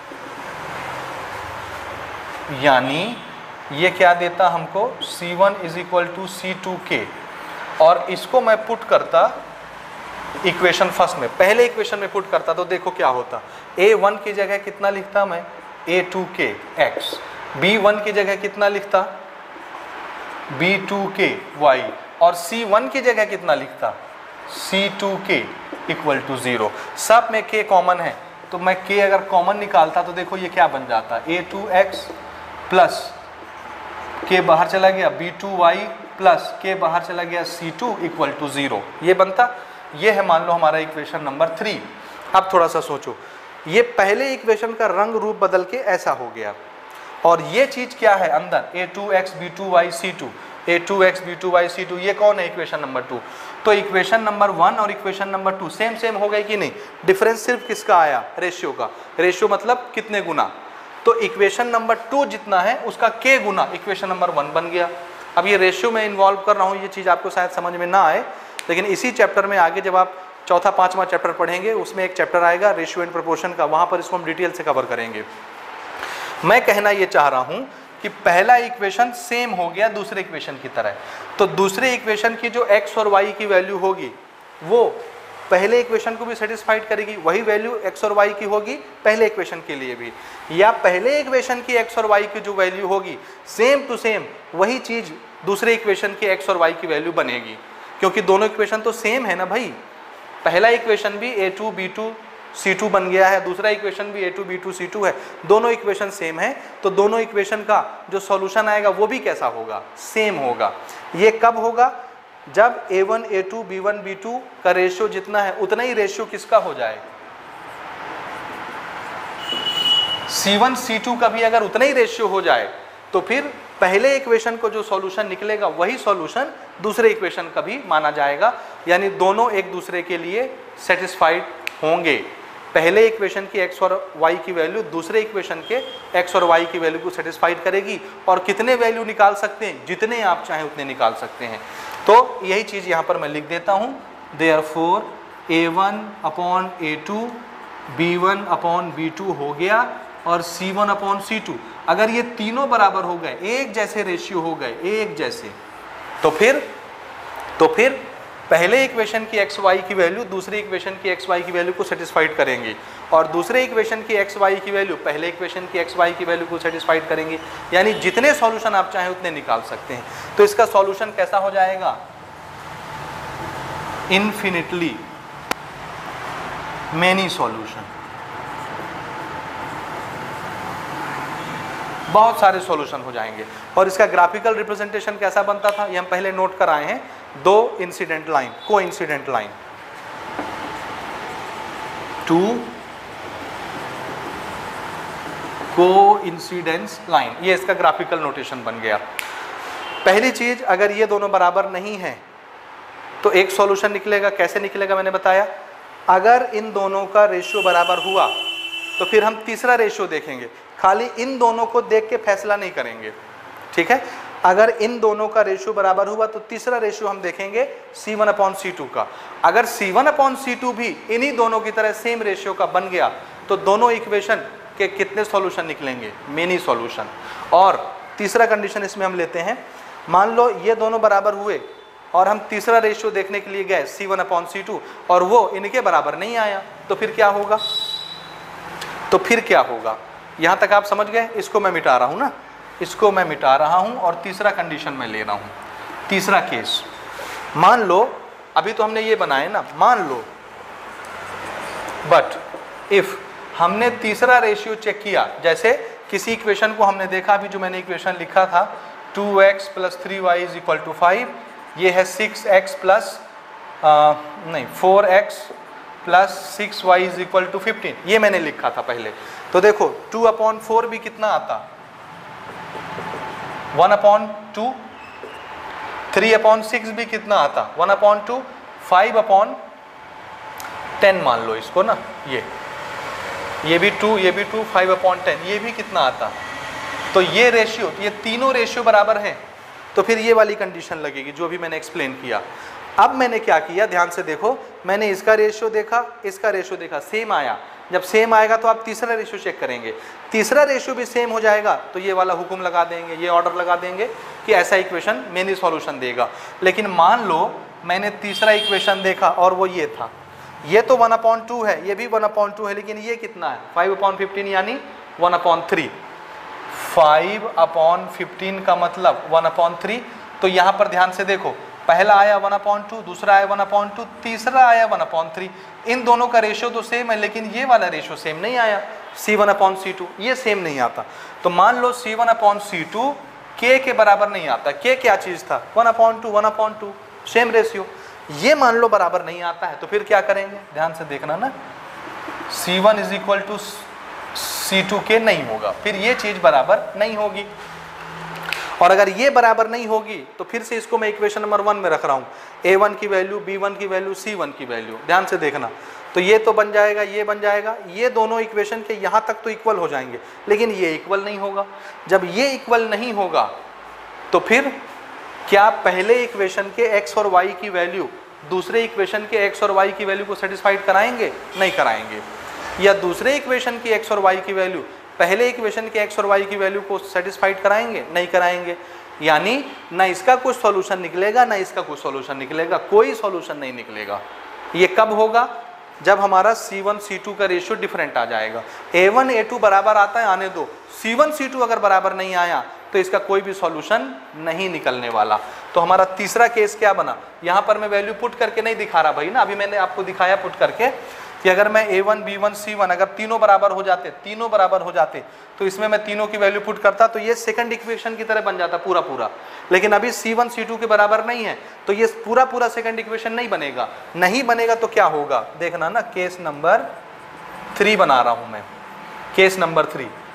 यानी ये क्या देता हमको, C1 is equal to C2K, और इसको मैं पुट करता इक्वेशन फर्स्ट में, पहले इक्वेशन में पुट करता, तो देखो क्या होता, A1 की जगह कितना लिखता मैं, A2K x, B1 की जगह कितना लिखता, B2K y, और C1 की जगह कितना लिखता, C2K इक्वल टू 0। सब में K कॉमन है, तो मैं K अगर कॉमन निकालता तो देखो ये क्या बन जाता, A2x प्लस K बाहर चला गया, B2y प्लस K बाहर चला गया, C2 इक्वल टू 0, ये बनता। ये है मान लो हमारा इक्वेशन नंबर 3। अब थोड़ा सा सोचो, ये पहले इक्वेशन का रंग रूप बदल के ऐसा हो गया, और ये चीज क्या है अंदर, A2x B2y C2, A2x B2y C2, ये कौन है, इक्वेशन नंबर 2। तो इक्वेशन नंबर 1 और इक्वेशन नंबर 2 सेम सेम हो गए कि नहीं, डिफरेंस सिर्फ किसका आया, रेशियो का, रेशियो मतलब कितने गुना, तो इक्वेशन नंबर 2 जितना है उसका K गुना इक्वेशन नंबर 1 बन गया। अब ये रेशियो में इन्वॉल्व कर रहा हूँ, ये चीज़ आपको शायद समझ में ना आए, लेकिन इसी चैप्टर में आगे जब आप चौथा पांचवा चैप्टर पढ़ेंगे, उसमें एक चैप्टर आएगा रेशियो एंड प्रोपोर्शन का, वहाँ पर इसको हम डिटेल से कवर करेंगे। मैं कहना ये चाह रहा हूँ कि पहला इक्वेशन सेम हो गया दूसरे इक्वेशन की तरह, तो दूसरे इक्वेशन की जो x और y की वैल्यू होगी वो पहले इक्वेशन को भी सेटिस्फाइड करेगी, वही वैल्यू x और y की होगी पहले इक्वेशन के लिए भी, या पहले इक्वेशन की x और y की जो वैल्यू होगी सेम टू सेम वही चीज़ दूसरे इक्वेशन की x और y की वैल्यू बनेगी, क्योंकि दोनों इक्वेशन तो सेम है ना भाई। पहला इक्वेशन भी A2 B2 C2 बन गया है, दूसरा इक्वेशन भी A2 B2 C2 है, दोनों इक्वेशन सेम है, तो दोनों इक्वेशन का जो सॉल्यूशन आएगा वो भी कैसा होगा, सेम होगा। ये कब होगा, जब A1 A2 B1 B2 का रेशियो जितना है उतना ही रेशियो किसका हो जाए, C1 C2 का भी अगर उतना ही रेशियो हो जाए तो फिर पहले इक्वेशन को जो सॉल्यूशन निकलेगा वही सॉल्यूशन दूसरे इक्वेशन का भी माना जाएगा, यानी दोनों एक दूसरे के लिए सेटिस्फाइड होंगे। पहले इक्वेशन की x और y की वैल्यू दूसरे इक्वेशन के x और y की वैल्यू को सेटिस्फाइड करेगी, और कितने वैल्यू निकाल सकते हैं, जितने आप चाहें उतने निकाल सकते हैं। तो यही चीज़ यहाँ पर मैं लिख देता हूँ, therefore A1 upon A2 B1 upon B2 हो गया, और C1 अपॉन C2 अगर ये तीनों बराबर हो गए, एक जैसे रेशियो हो गए, एक जैसे, तो फिर पहले इक्वेशन की एक्स वाई की वैल्यू दूसरे इक्वेशन की एक्स वाई की वैल्यू को सेटिस्फाइड करेंगी, और दूसरे इक्वेशन की एक्स वाई की वैल्यू पहले इक्वेशन की एक्स वाई की वैल्यू को सेटिस्फाइड करेंगी, यानी जितने सॉल्यूशन आप चाहें उतने निकाल सकते हैं। तो इसका सॉल्यूशन कैसा हो जाएगा, इन्फिनिटली मेनी सॉल्यूशन, बहुत सारे सॉल्यूशन हो जाएंगे। और इसका ग्राफिकल रिप्रेजेंटेशन कैसा बनता था ये हम पहले नोट कराए हैं, दो इंसिडेंट लाइन, को इंसिडेंट लाइन, टू को इंसिडेंस लाइन, ये इसका ग्राफिकल नोटेशन बन गया। पहली चीज, अगर ये दोनों बराबर नहीं है तो एक सॉल्यूशन निकलेगा। कैसे निकलेगा मैंने बताया, अगर इन दोनों का रेशियो बराबर हुआ तो फिर हम तीसरा रेशियो देखेंगे, खाली इन दोनों को देख के फैसला नहीं करेंगे, ठीक है। अगर इन दोनों का रेशियो बराबर हुआ तो तीसरा रेशियो हम देखेंगे C1 अपॉन C2 का। अगर C1 अपॉन C2 भी इन्हीं दोनों की तरह सेम रेशियो का बन गया तो दोनों इक्वेशन के कितने सॉल्यूशन निकलेंगे, मेनी सॉल्यूशन। और तीसरा कंडीशन इसमें हम लेते हैं, मान लो ये दोनों बराबर हुए और हम तीसरा रेशियो देखने के लिए गए C1 अपॉन C2 और वो इनके बराबर नहीं आया, तो फिर क्या होगा, तो फिर क्या होगा, यहाँ तक आप समझ गए। इसको मैं मिटा रहा हूँ ना, इसको मैं मिटा रहा हूँ और तीसरा कंडीशन मैं ले रहा हूँ। तीसरा केस, मान लो अभी तो हमने ये बनाए ना, मान लो, बट इफ हमने तीसरा रेशियो चेक किया, जैसे किसी इक्वेशन को हमने देखा, अभी जो मैंने इक्वेशन लिखा था 2x + 3y = 5, ये है 6x प्लस 4x + 6y = 15, ये मैंने लिखा था पहले। तो देखो 2/4 भी कितना आता, 1/2, 3/6 भी कितना आता, 1/2, 5/10 मान लो इसको ना, ये भी 2, ये भी 2, 5/10, ये भी कितना आता। तो ये रेशियो, ये तीनों रेशियो बराबर हैं, तो फिर ये वाली कंडीशन लगेगी जो भी मैंने एक्सप्लेन किया। अब मैंने क्या किया, ध्यान से देखो, मैंने इसका रेशियो देखा, इसका रेशियो देखा, सेम आया। जब सेम आएगा तो आप तीसरा रेशियो चेक करेंगे, तीसरा रेशियो भी सेम हो जाएगा तो ये वाला हुक्म लगा देंगे, ये ऑर्डर लगा देंगे कि ऐसा इक्वेशन मेनी सॉल्यूशन देगा। लेकिन मान लो मैंने तीसरा इक्वेशन देखा और वो ये था, ये तो 1/2 है, ये भी 1/2 है, लेकिन ये कितना है 5/15 यानी 1/3, 5/15 का मतलब 1/3। तो यहाँ पर ध्यान से देखो, पहला आया 1/2, दूसरा आया 1/2, तीसरा आया 1/3। इन दोनों का रेशियो तो सेम है, लेकिन ये वाला रेशियो सेम नहीं आया, C1/C2 ये सेम नहीं आता। तो मान लो C1/C2 K के बराबर नहीं आता। K क्या चीज़ था, 1/2 सेम रेशियो, ये मान लो बराबर नहीं आता है, तो फिर क्या करेंगे, ध्यान से देखना ना, C1 = C2K नहीं होगा, फिर ये चीज़ बराबर नहीं होगी। और अगर ये बराबर नहीं होगी तो फिर से इसको मैं इक्वेशन नंबर 1 में रख रहा हूँ, A1 की वैल्यू, B1 की वैल्यू, C1 की वैल्यू, ध्यान से देखना। तो ये तो बन जाएगा, ये बन जाएगा, ये दोनों इक्वेशन के यहाँ तक तो इक्वल हो जाएंगे, लेकिन ये इक्वल नहीं होगा। जब ये इक्वल नहीं होगा तो फिर क्या पहले इक्वेशन के x और y की वैल्यू दूसरे इक्वेशन के x और y की वैल्यू को सेटिस्फाइड कराएंगे, नहीं कराएंगे। या दूसरे इक्वेशन की x और y की वैल्यू पहले इक्वेशन के x और y की वैल्यू को सेटिस्फाइड कराएंगे, नहीं कराएंगे। यानी ना इसका कुछ सॉल्यूशन निकलेगा, ना इसका कुछ सॉल्यूशन निकलेगा, कोई सॉल्यूशन नहीं निकलेगा। ये कब होगा, जब हमारा C1 C2 का रेशियो डिफरेंट आ जाएगा। A1 A2 बराबर आता है, आने दो, C1 C2 अगर बराबर नहीं आया तो इसका कोई भी सॉल्यूशन नहीं निकलने वाला। तो हमारा तीसरा केस क्या बना, यहाँ पर मैं वैल्यू पुट करके नहीं दिखा रहा भाई ना, अभी मैंने आपको दिखाया पुट करके कि अगर मैं A1 B1 C1 अगर तीनों बराबर हो जाते, तो इसमें मैं तीनों की वैल्यू पुट करता तो ये सेकंड इक्वेशन की तरह बन जाता पूरा। लेकिन अभी C1 C2 के बराबर नहीं है तो ये पूरा सेकंड इक्वेशन नहीं बनेगा। तो क्या होगा देखना ना, केस नंबर 3 बना रहा हूं मैं, केस नंबर 3।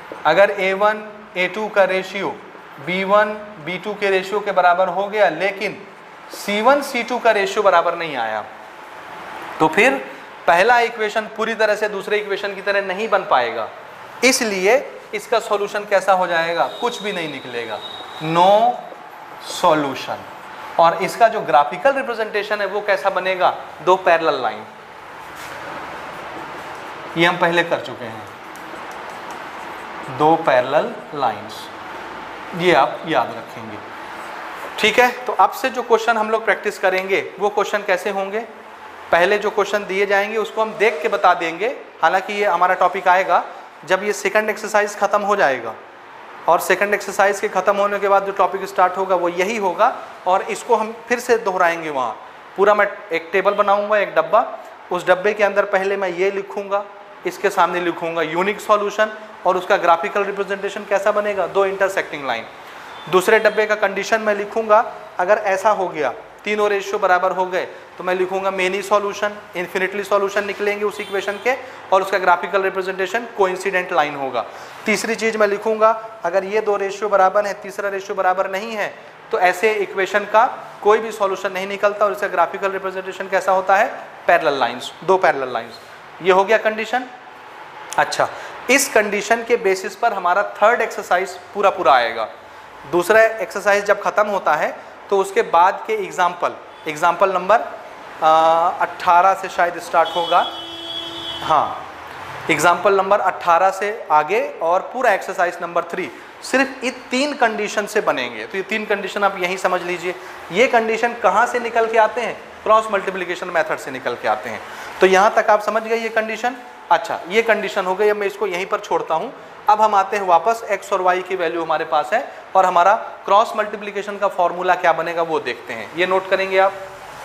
अगर A1 A2 का रेशियो B1 B2 के रेशियो के बराबर हो गया, लेकिन C1 C2 का रेशियो बराबर नहीं आया, तो फिर पहला इक्वेशन पूरी तरह से दूसरे इक्वेशन की तरह नहीं बन पाएगा। इसलिए इसका सॉल्यूशन कैसा हो जाएगा? कुछ भी नहीं निकलेगा, नो सॉल्यूशन। और इसका जो ग्राफिकल रिप्रेजेंटेशन है वो कैसा बनेगा? दो पैरेलल लाइन। ये हम पहले कर चुके हैं, दो पैरेलल लाइंस, ये आप याद रखेंगे। ठीक है, तो अब से जो क्वेश्चन हम लोग प्रैक्टिस करेंगे वो क्वेश्चन कैसे होंगे? पहले जो क्वेश्चन दिए जाएंगे उसको हम देख के बता देंगे। हालांकि ये हमारा टॉपिक आएगा जब ये सेकंड एक्सरसाइज खत्म हो जाएगा, और सेकंड एक्सरसाइज के खत्म होने के बाद जो टॉपिक स्टार्ट होगा वो यही होगा, और इसको हम फिर से दोहराएंगे। वहाँ पूरा मैं एक टेबल बनाऊंगा, एक डब्बा, उस डब्बे के अंदर पहले मैं ये लिखूंगा, इसके सामने लिखूंगा यूनिक सॉल्यूशन, और उसका ग्राफिकल रिप्रेजेंटेशन कैसा बनेगा? दो इंटरसेक्टिंग लाइन। दूसरे डब्बे का कंडीशन मैं लिखूंगा, अगर ऐसा हो गया, तीनों रेशियो बराबर हो गए, तो मैं लिखूंगा मेनी सॉल्यूशन, इन्फिनिटली सॉल्यूशन निकलेंगे उस इक्वेशन के, और उसका ग्राफिकल रिप्रेजेंटेशन कोइंसिडेंट लाइन होगा। तीसरी चीज मैं लिखूंगा, अगर ये दो रेशियो बराबर है, तीसरा रेशियो बराबर नहीं है, तो ऐसे इक्वेशन का कोई भी सॉल्यूशन नहीं निकलता, और इसका ग्राफिकल रिप्रेजेंटेशन कैसा होता है? पैरेलल लाइंस, दो पैरेलल लाइंस। ये हो गया कंडीशन। अच्छा, इस कंडीशन के बेसिस पर हमारा थर्ड एक्सरसाइज पूरा आएगा। दूसरा एक्सरसाइज जब खत्म होता है तो उसके बाद के एग्जाम्पल नंबर 18 से शायद स्टार्ट होगा। हाँ, एग्जाम्पल नंबर 18 से आगे, और पूरा एक्सरसाइज नंबर 3 सिर्फ इन 3 कंडीशन से बनेंगे। तो ये 3 कंडीशन आप यहीं समझ लीजिए। ये कंडीशन कहाँ से निकल के आते हैं? क्रॉस मल्टीप्लिकेशन मेथड से निकल के आते हैं। तो यहाँ तक आप समझ गए ये कंडीशन। अच्छा, ये कंडीशन हो गई, अब मैं इसको यहीं पर छोड़ता हूँ। अब हम आते हैं वापस, x और y की वैल्यू हमारे पास है, और हमारा क्रॉस मल्टीप्लिकेशन का फॉर्मूला क्या बनेगा वो देखते हैं। ये नोट करेंगे आप।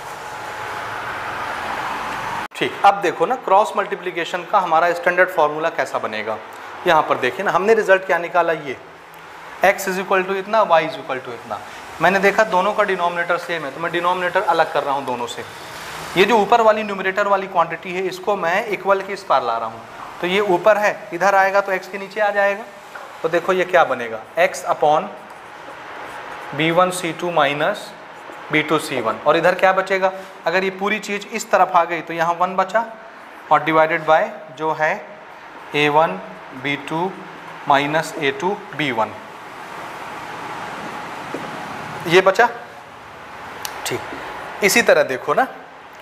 ठीक, अब देखो ना, क्रॉस मल्टीप्लिकेशन का हमारा स्टैंडर्ड फॉर्मूला कैसा बनेगा। यहाँ पर देखिए ना, हमने रिजल्ट क्या निकाला, ये x इक्वल टू इतना, y इक्वल टू इतना। मैंने देखा दोनों का डिनोमिनेटर सेम है, तो मैं डिनोमिनेटर अलग कर रहा हूँ दोनों से। ये जो ऊपर वाली न्यूमरेटर वाली क्वांटिटी है, इसको मैं इक्वल के इस पार ला रहा हूँ, तो ये ऊपर है, इधर आएगा तो x के नीचे आ जाएगा। तो देखो ये क्या बनेगा, x upon b1c2 minus b2c1, और इधर क्या बचेगा? अगर ये पूरी चीज़ इस तरफ आ गई तो यहाँ 1 बचा, और डिवाइडेड बाय जो है a1 b2 minus a2 b1, ये बचा। ठीक, इसी तरह देखो ना,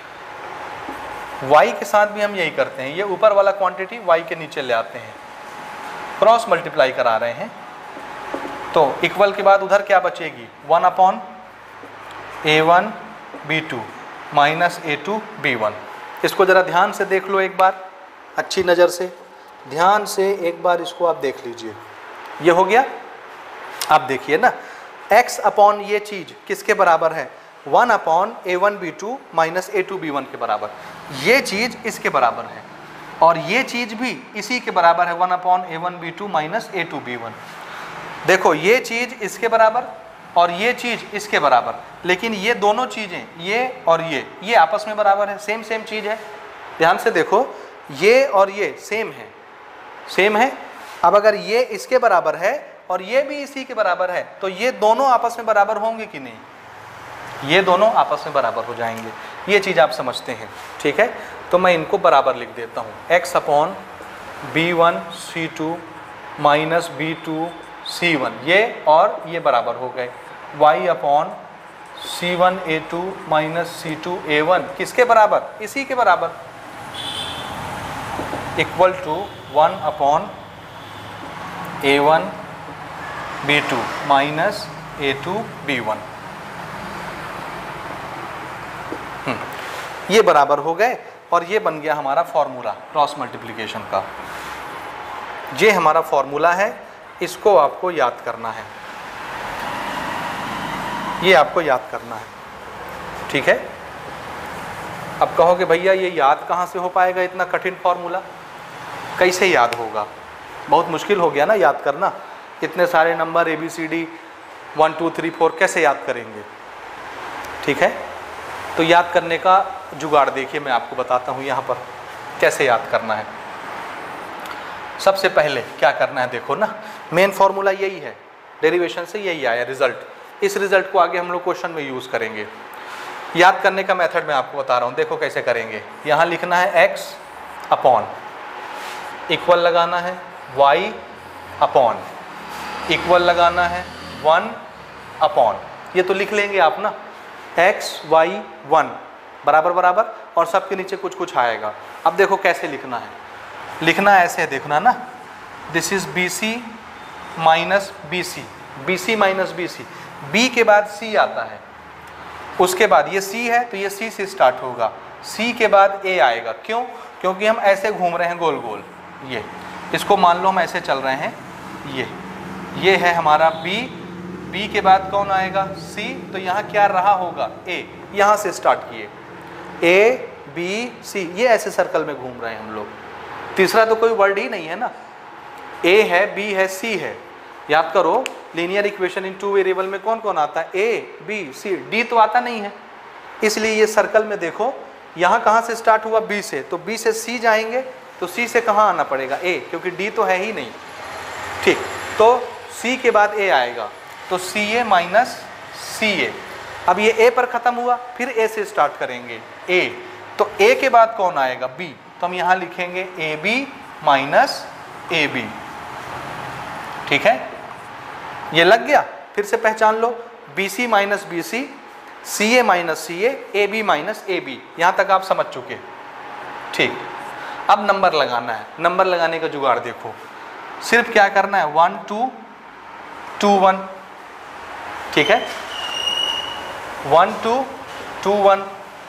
y के साथ भी हम यही करते हैं। ये ऊपर वाला क्वांटिटी y के नीचे ले आते हैं, क्रॉस मल्टीप्लाई करा रहे हैं, तो इक्वल के बाद उधर क्या बचेगी? 1 upon a1 b2 minus a2 b1। इसको ज़रा ध्यान से देख लो एक बार, अच्छी नज़र से, ध्यान से एक बार इसको आप देख लीजिए। ये हो गया। आप देखिए ना, x अपॉन ये चीज़ किसके बराबर है? 1 upon a1 b2 minus a2 b1 के बराबर। ये चीज़ इसके बराबर है, और ये चीज़ भी इसी के बराबर है, 1 upon a1 b2 minus a2 b1। देखो, ये चीज़ इसके बराबर और ये चीज़ इसके बराबर, लेकिन ये दोनों चीज़ें, ये और ये आपस में बराबर है, सेम चीज़ है। ध्यान से देखो, ये और ये सेम है। अब अगर ये इसके बराबर है और ये भी इसी के बराबर है, तो ये दोनों आपस में बराबर होंगे कि नहीं? ये दोनों आपस में बराबर हो जाएंगे। ये चीज़ आप समझते हैं, ठीक है? तो मैं इनको बराबर लिख देता हूँ, x upon b1c2 minus b2c1, ये और ये बराबर हो गए। y upon c1a2 minus c2a1 किसके बराबर? इसी के बराबर, equal to 1 upon a1 b2 minus a2 b1। ये बराबर हो गए, और ये बन गया हमारा फॉर्मूला क्रॉस मल्टीप्लिकेशन का। ये हमारा फॉर्मूला है, इसको आपको याद करना है, ये आपको याद करना है, ठीक है? अब कहोगे भैया ये याद कहाँ से हो पाएगा, इतना कठिन फॉर्मूला कैसे याद होगा? बहुत मुश्किल हो गया ना याद करना, इतने सारे नंबर ABCD 1 2 3 4 कैसे याद करेंगे? ठीक है, तो याद करने का जुगाड़ देखिए, मैं आपको बताता हूँ यहाँ पर कैसे याद करना है। सबसे पहले क्या करना है देखो ना, मेन फॉर्मूला यही है, डेरिवेशन से यही आया रिजल्ट। इस रिजल्ट को आगे हम लोग क्वेश्चन में यूज़ करेंगे। याद करने का मेथड मैं आपको बता रहा हूँ, देखो कैसे करेंगे। यहाँ लिखना है x अपॉन, इक्वल लगाना है y अपॉन, इक्वल लगाना है 1 अपॉन, ये तो लिख लेंगे आप ना, x y 1 बराबर बराबर, और सबके नीचे कुछ कुछ आएगा। अब देखो कैसे लिखना है, लिखना ऐसे देखना ना, this is BC minus BC, BC minus BC, B के बाद C आता है, उसके बाद ये C है तो ये C से स्टार्ट होगा, C के बाद A आएगा। क्यों? क्योंकि हम ऐसे घूम रहे हैं गोल गोल, ये इसको मान लो हम ऐसे चल रहे हैं, ये है हमारा B, B के बाद कौन आएगा C, तो यहाँ क्या रहा होगा A, यहाँ से स्टार्ट किए A B C, ये ऐसे सर्कल में घूम रहे हैं हम लोग। तीसरा तो कोई वर्ड ही नहीं है ना, A है B है C है। याद करो लीनियर इक्वेशन इन 2 वेरिएबल में कौन कौन आता है, A B C, D तो आता नहीं है। इसलिए ये सर्कल में देखो यहाँ कहाँ से स्टार्ट हुआ, B से, तो B से C जाएंगे तो C से कहाँ आना पड़ेगा A, क्योंकि D तो है ही नहीं। ठीक, तो C के बाद A आएगा तो CA माइनस CA। अब ये A पर ख़त्म हुआ, फिर A से स्टार्ट करेंगे A, तो A के बाद कौन आएगा B, तो हम यहाँ लिखेंगे AB माइनस AB। ठीक है, ये लग गया। फिर से पहचान लो, BC minus BC, CA minus CA, AB minus AB, यहाँ तक आप समझ चुके। ठीक, अब नंबर लगाना है। नंबर लगाने का जुगाड़ देखो, सिर्फ क्या करना है 1 2 2 1, ठीक है, 1 2 2 1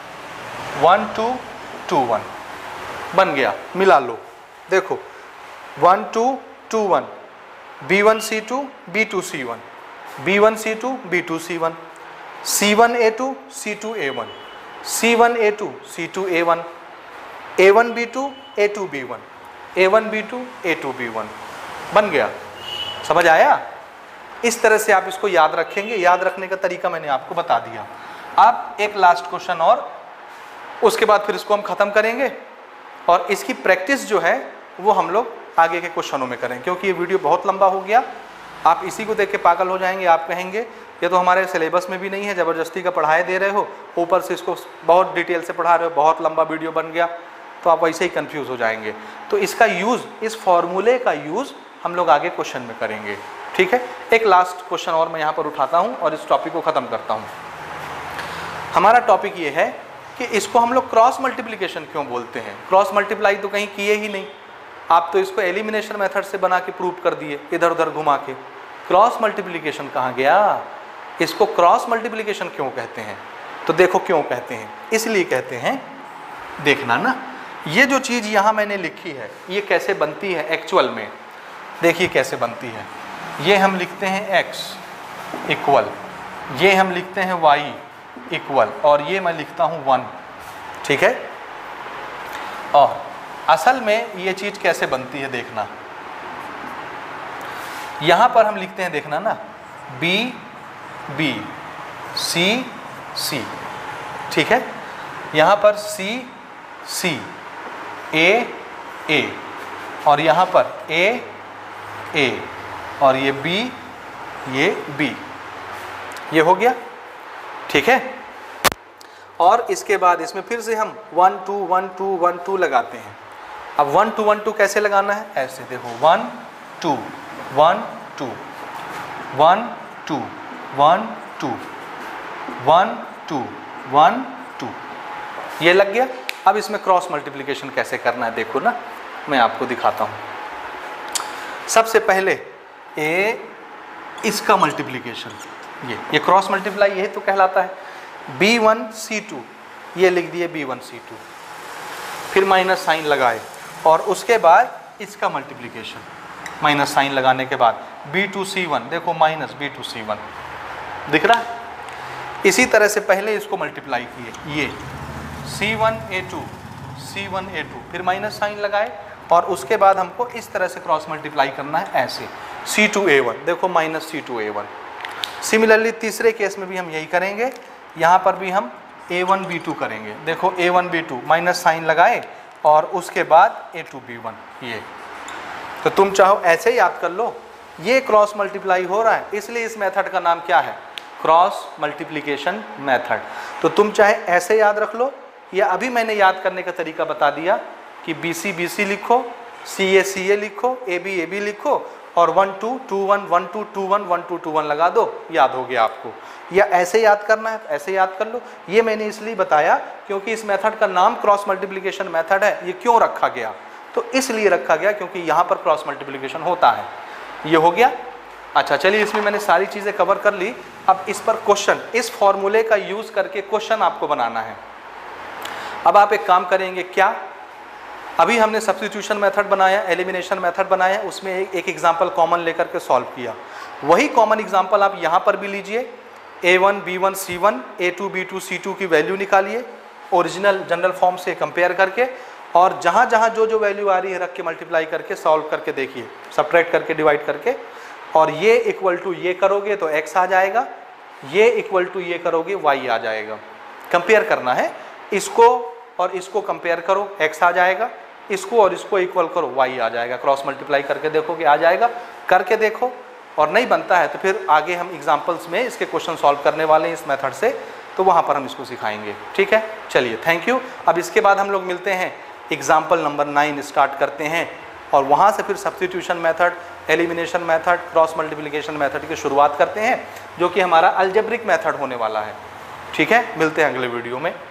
1 2 2 1 बन गया। मिला लो, देखो 1 2 2 1, B1 C2 B2 C1, B1 C2 B2 C1, C1 A2 C2 A1, C1 A2 C2 A1, A1 B2 A2 B1, A1 B2 A2 B1 बन गया। समझ आया? इस तरह से आप इसको याद रखेंगे। याद रखने का तरीका मैंने आपको बता दिया। अब एक लास्ट क्वेश्चन और, उसके बाद फिर इसको हम ख़त्म करेंगे, और इसकी प्रैक्टिस जो है वो हम लोग आगे के क्वेश्चनों में करें, क्योंकि ये वीडियो बहुत लंबा हो गया। आप इसी को देख के पागल हो जाएंगे, आप कहेंगे ये तो हमारे सिलेबस में भी नहीं है, ज़बरदस्ती का पढ़ाए दे रहे हो, ऊपर से इसको बहुत डिटेल से पढ़ा रहे हो, बहुत लंबा वीडियो बन गया, तो आप वैसे ही कंफ्यूज हो जाएंगे। तो इसका यूज़, इस फॉर्मूले का यूज़ हम लोग आगे क्वेश्चन में करेंगे। ठीक है, एक लास्ट क्वेश्चन और मैं यहाँ पर उठाता हूँ और इस टॉपिक को ख़त्म करता हूँ। हमारा टॉपिक ये है कि इसको हम लोग क्रॉस मल्टीप्लिकेशन क्यों बोलते हैं। क्रॉस मल्टीप्लाई तो कहीं किए ही नहीं, आप तो इसको एलिमिनेशन मेथड से बना के प्रूव कर दिए, इधर उधर घुमा के। क्रॉस मल्टीप्लिकेशन कहाँ गया? इसको क्रॉस मल्टीप्लिकेशन क्यों कहते हैं? तो देखो क्यों कहते हैं, इसलिए कहते हैं, देखना ना, ये जो चीज़ यहाँ मैंने लिखी है ये कैसे बनती है एक्चुअल में। देखिए कैसे बनती है। ये हम लिखते हैं x इक्वल, ये हम लिखते हैं y इक्वल, और ये मैं लिखता हूँ 1। ठीक है, और असल में ये चीज़ कैसे बनती है देखना। यहाँ पर हम लिखते हैं, देखना ना, b b c c, ठीक है, यहाँ पर c c, a a, और यहाँ पर a a, और ये b ये b, ये हो गया। ठीक है, और इसके बाद इसमें फिर से हम 1 2 1 2 1 2 लगाते हैं। अब 1 2 1 2 कैसे लगाना है, ऐसे देखो 1 2 1 2 1 2 1 2 1 2 1 2, ये लग गया। अब इसमें क्रॉस मल्टीप्लिकेशन कैसे करना है देखो ना, मैं आपको दिखाता हूँ। सबसे पहले इसका मल्टीप्लिकेशन, ये क्रॉस मल्टीप्लाई यही तो कहलाता है। B1 C2, ये लिख दिए B1 C2, फिर माइनस साइन लगाए, और उसके बाद इसका मल्टीप्लिकेशन, माइनस साइन लगाने के बाद B2 C1, देखो माइनस B2 C1 दिख रहा है। इसी तरह से पहले इसको मल्टीप्लाई किए, ये C1 A2 C1 A2, फिर माइनस साइन लगाए, और उसके बाद हमको इस तरह से क्रॉस मल्टीप्लाई करना है, ऐसे C2 A1, देखो माइनस C2 A1। सिमिलरली तीसरे केस में भी हम यही करेंगे, यहाँ पर भी हम A1 B2 करेंगे, देखो A1 B2, माइनस साइन लगाए और उसके बाद A2 B1, तो तुम चाहो ऐसे याद कर लो, ये क्रॉस मल्टीप्लाई हो रहा है, इसलिए इस मेथड का नाम क्या है, क्रॉस मल्टीप्लिकेशन मेथड। तो तुम चाहे ऐसे याद रख लो, या अभी मैंने याद करने का तरीका बता दिया कि BC BC लिखो, CA CA लिखो, AB AB लिखो, और 1 2 2 1 1 2 2 1 1 2 2 1 लगा दो, याद हो गया आपको। या ऐसे याद करना है तो ऐसे याद कर लो। ये मैंने इसलिए बताया क्योंकि इस मेथड का नाम क्रॉस मल्टीप्लिकेशन मेथड है। ये क्यों रखा गया, तो इसलिए रखा गया क्योंकि यहाँ पर क्रॉस मल्टीप्लिकेशन होता है। ये हो गया। अच्छा चलिए, इसमें मैंने सारी चीज़ें कवर कर ली। अब इस पर क्वेश्चन, इस फॉर्मूले का यूज़ करके क्वेश्चन आपको बनाना है। अब आप एक काम करेंगे, क्या अभी हमने सब्स्टिट्यूशन मेथड बनाया, एलिमिनेशन मेथड बनाया, उसमें एक एग्जांपल कॉमन लेकर के सॉल्व किया। वही कॉमन एग्जांपल आप यहाँ पर भी लीजिए। A1 B1 C1 A2 B2 C2 की वैल्यू निकालिए ओरिजिनल जनरल फॉर्म से कंपेयर करके, और जहाँ जहाँ जो वैल्यू आ रही है रख के मल्टीप्लाई करके सॉल्व करके देखिए, सब्ट्रैक्ट करके डिवाइड करके, और ये इक्वल टू ये करोगे तो x आ जाएगा, ये इक्वल टू ये करोगे y आ जाएगा। कंपेयर करना है, इसको और इसको कंपेयर करो, x आ जाएगा, इसको और इसको इक्वल करो, y आ जाएगा। क्रॉस मल्टीप्लाई करके देखोगे आ जाएगा, करके देखो, और नहीं बनता है तो फिर आगे हम एग्जांपल्स में इसके क्वेश्चन सॉल्व करने वाले हैं इस मेथड से, तो वहाँ पर हम इसको सिखाएंगे। ठीक है, चलिए थैंक यू। अब इसके बाद हम लोग मिलते हैं, एग्जाम्पल नंबर 9 स्टार्ट करते हैं, और वहाँ से फिर substitution method, elimination method, cross multiplication method की शुरुआत करते हैं, जो कि हमारा अलजेब्रिक मेथड होने वाला है। ठीक है, मिलते हैं अगले वीडियो में।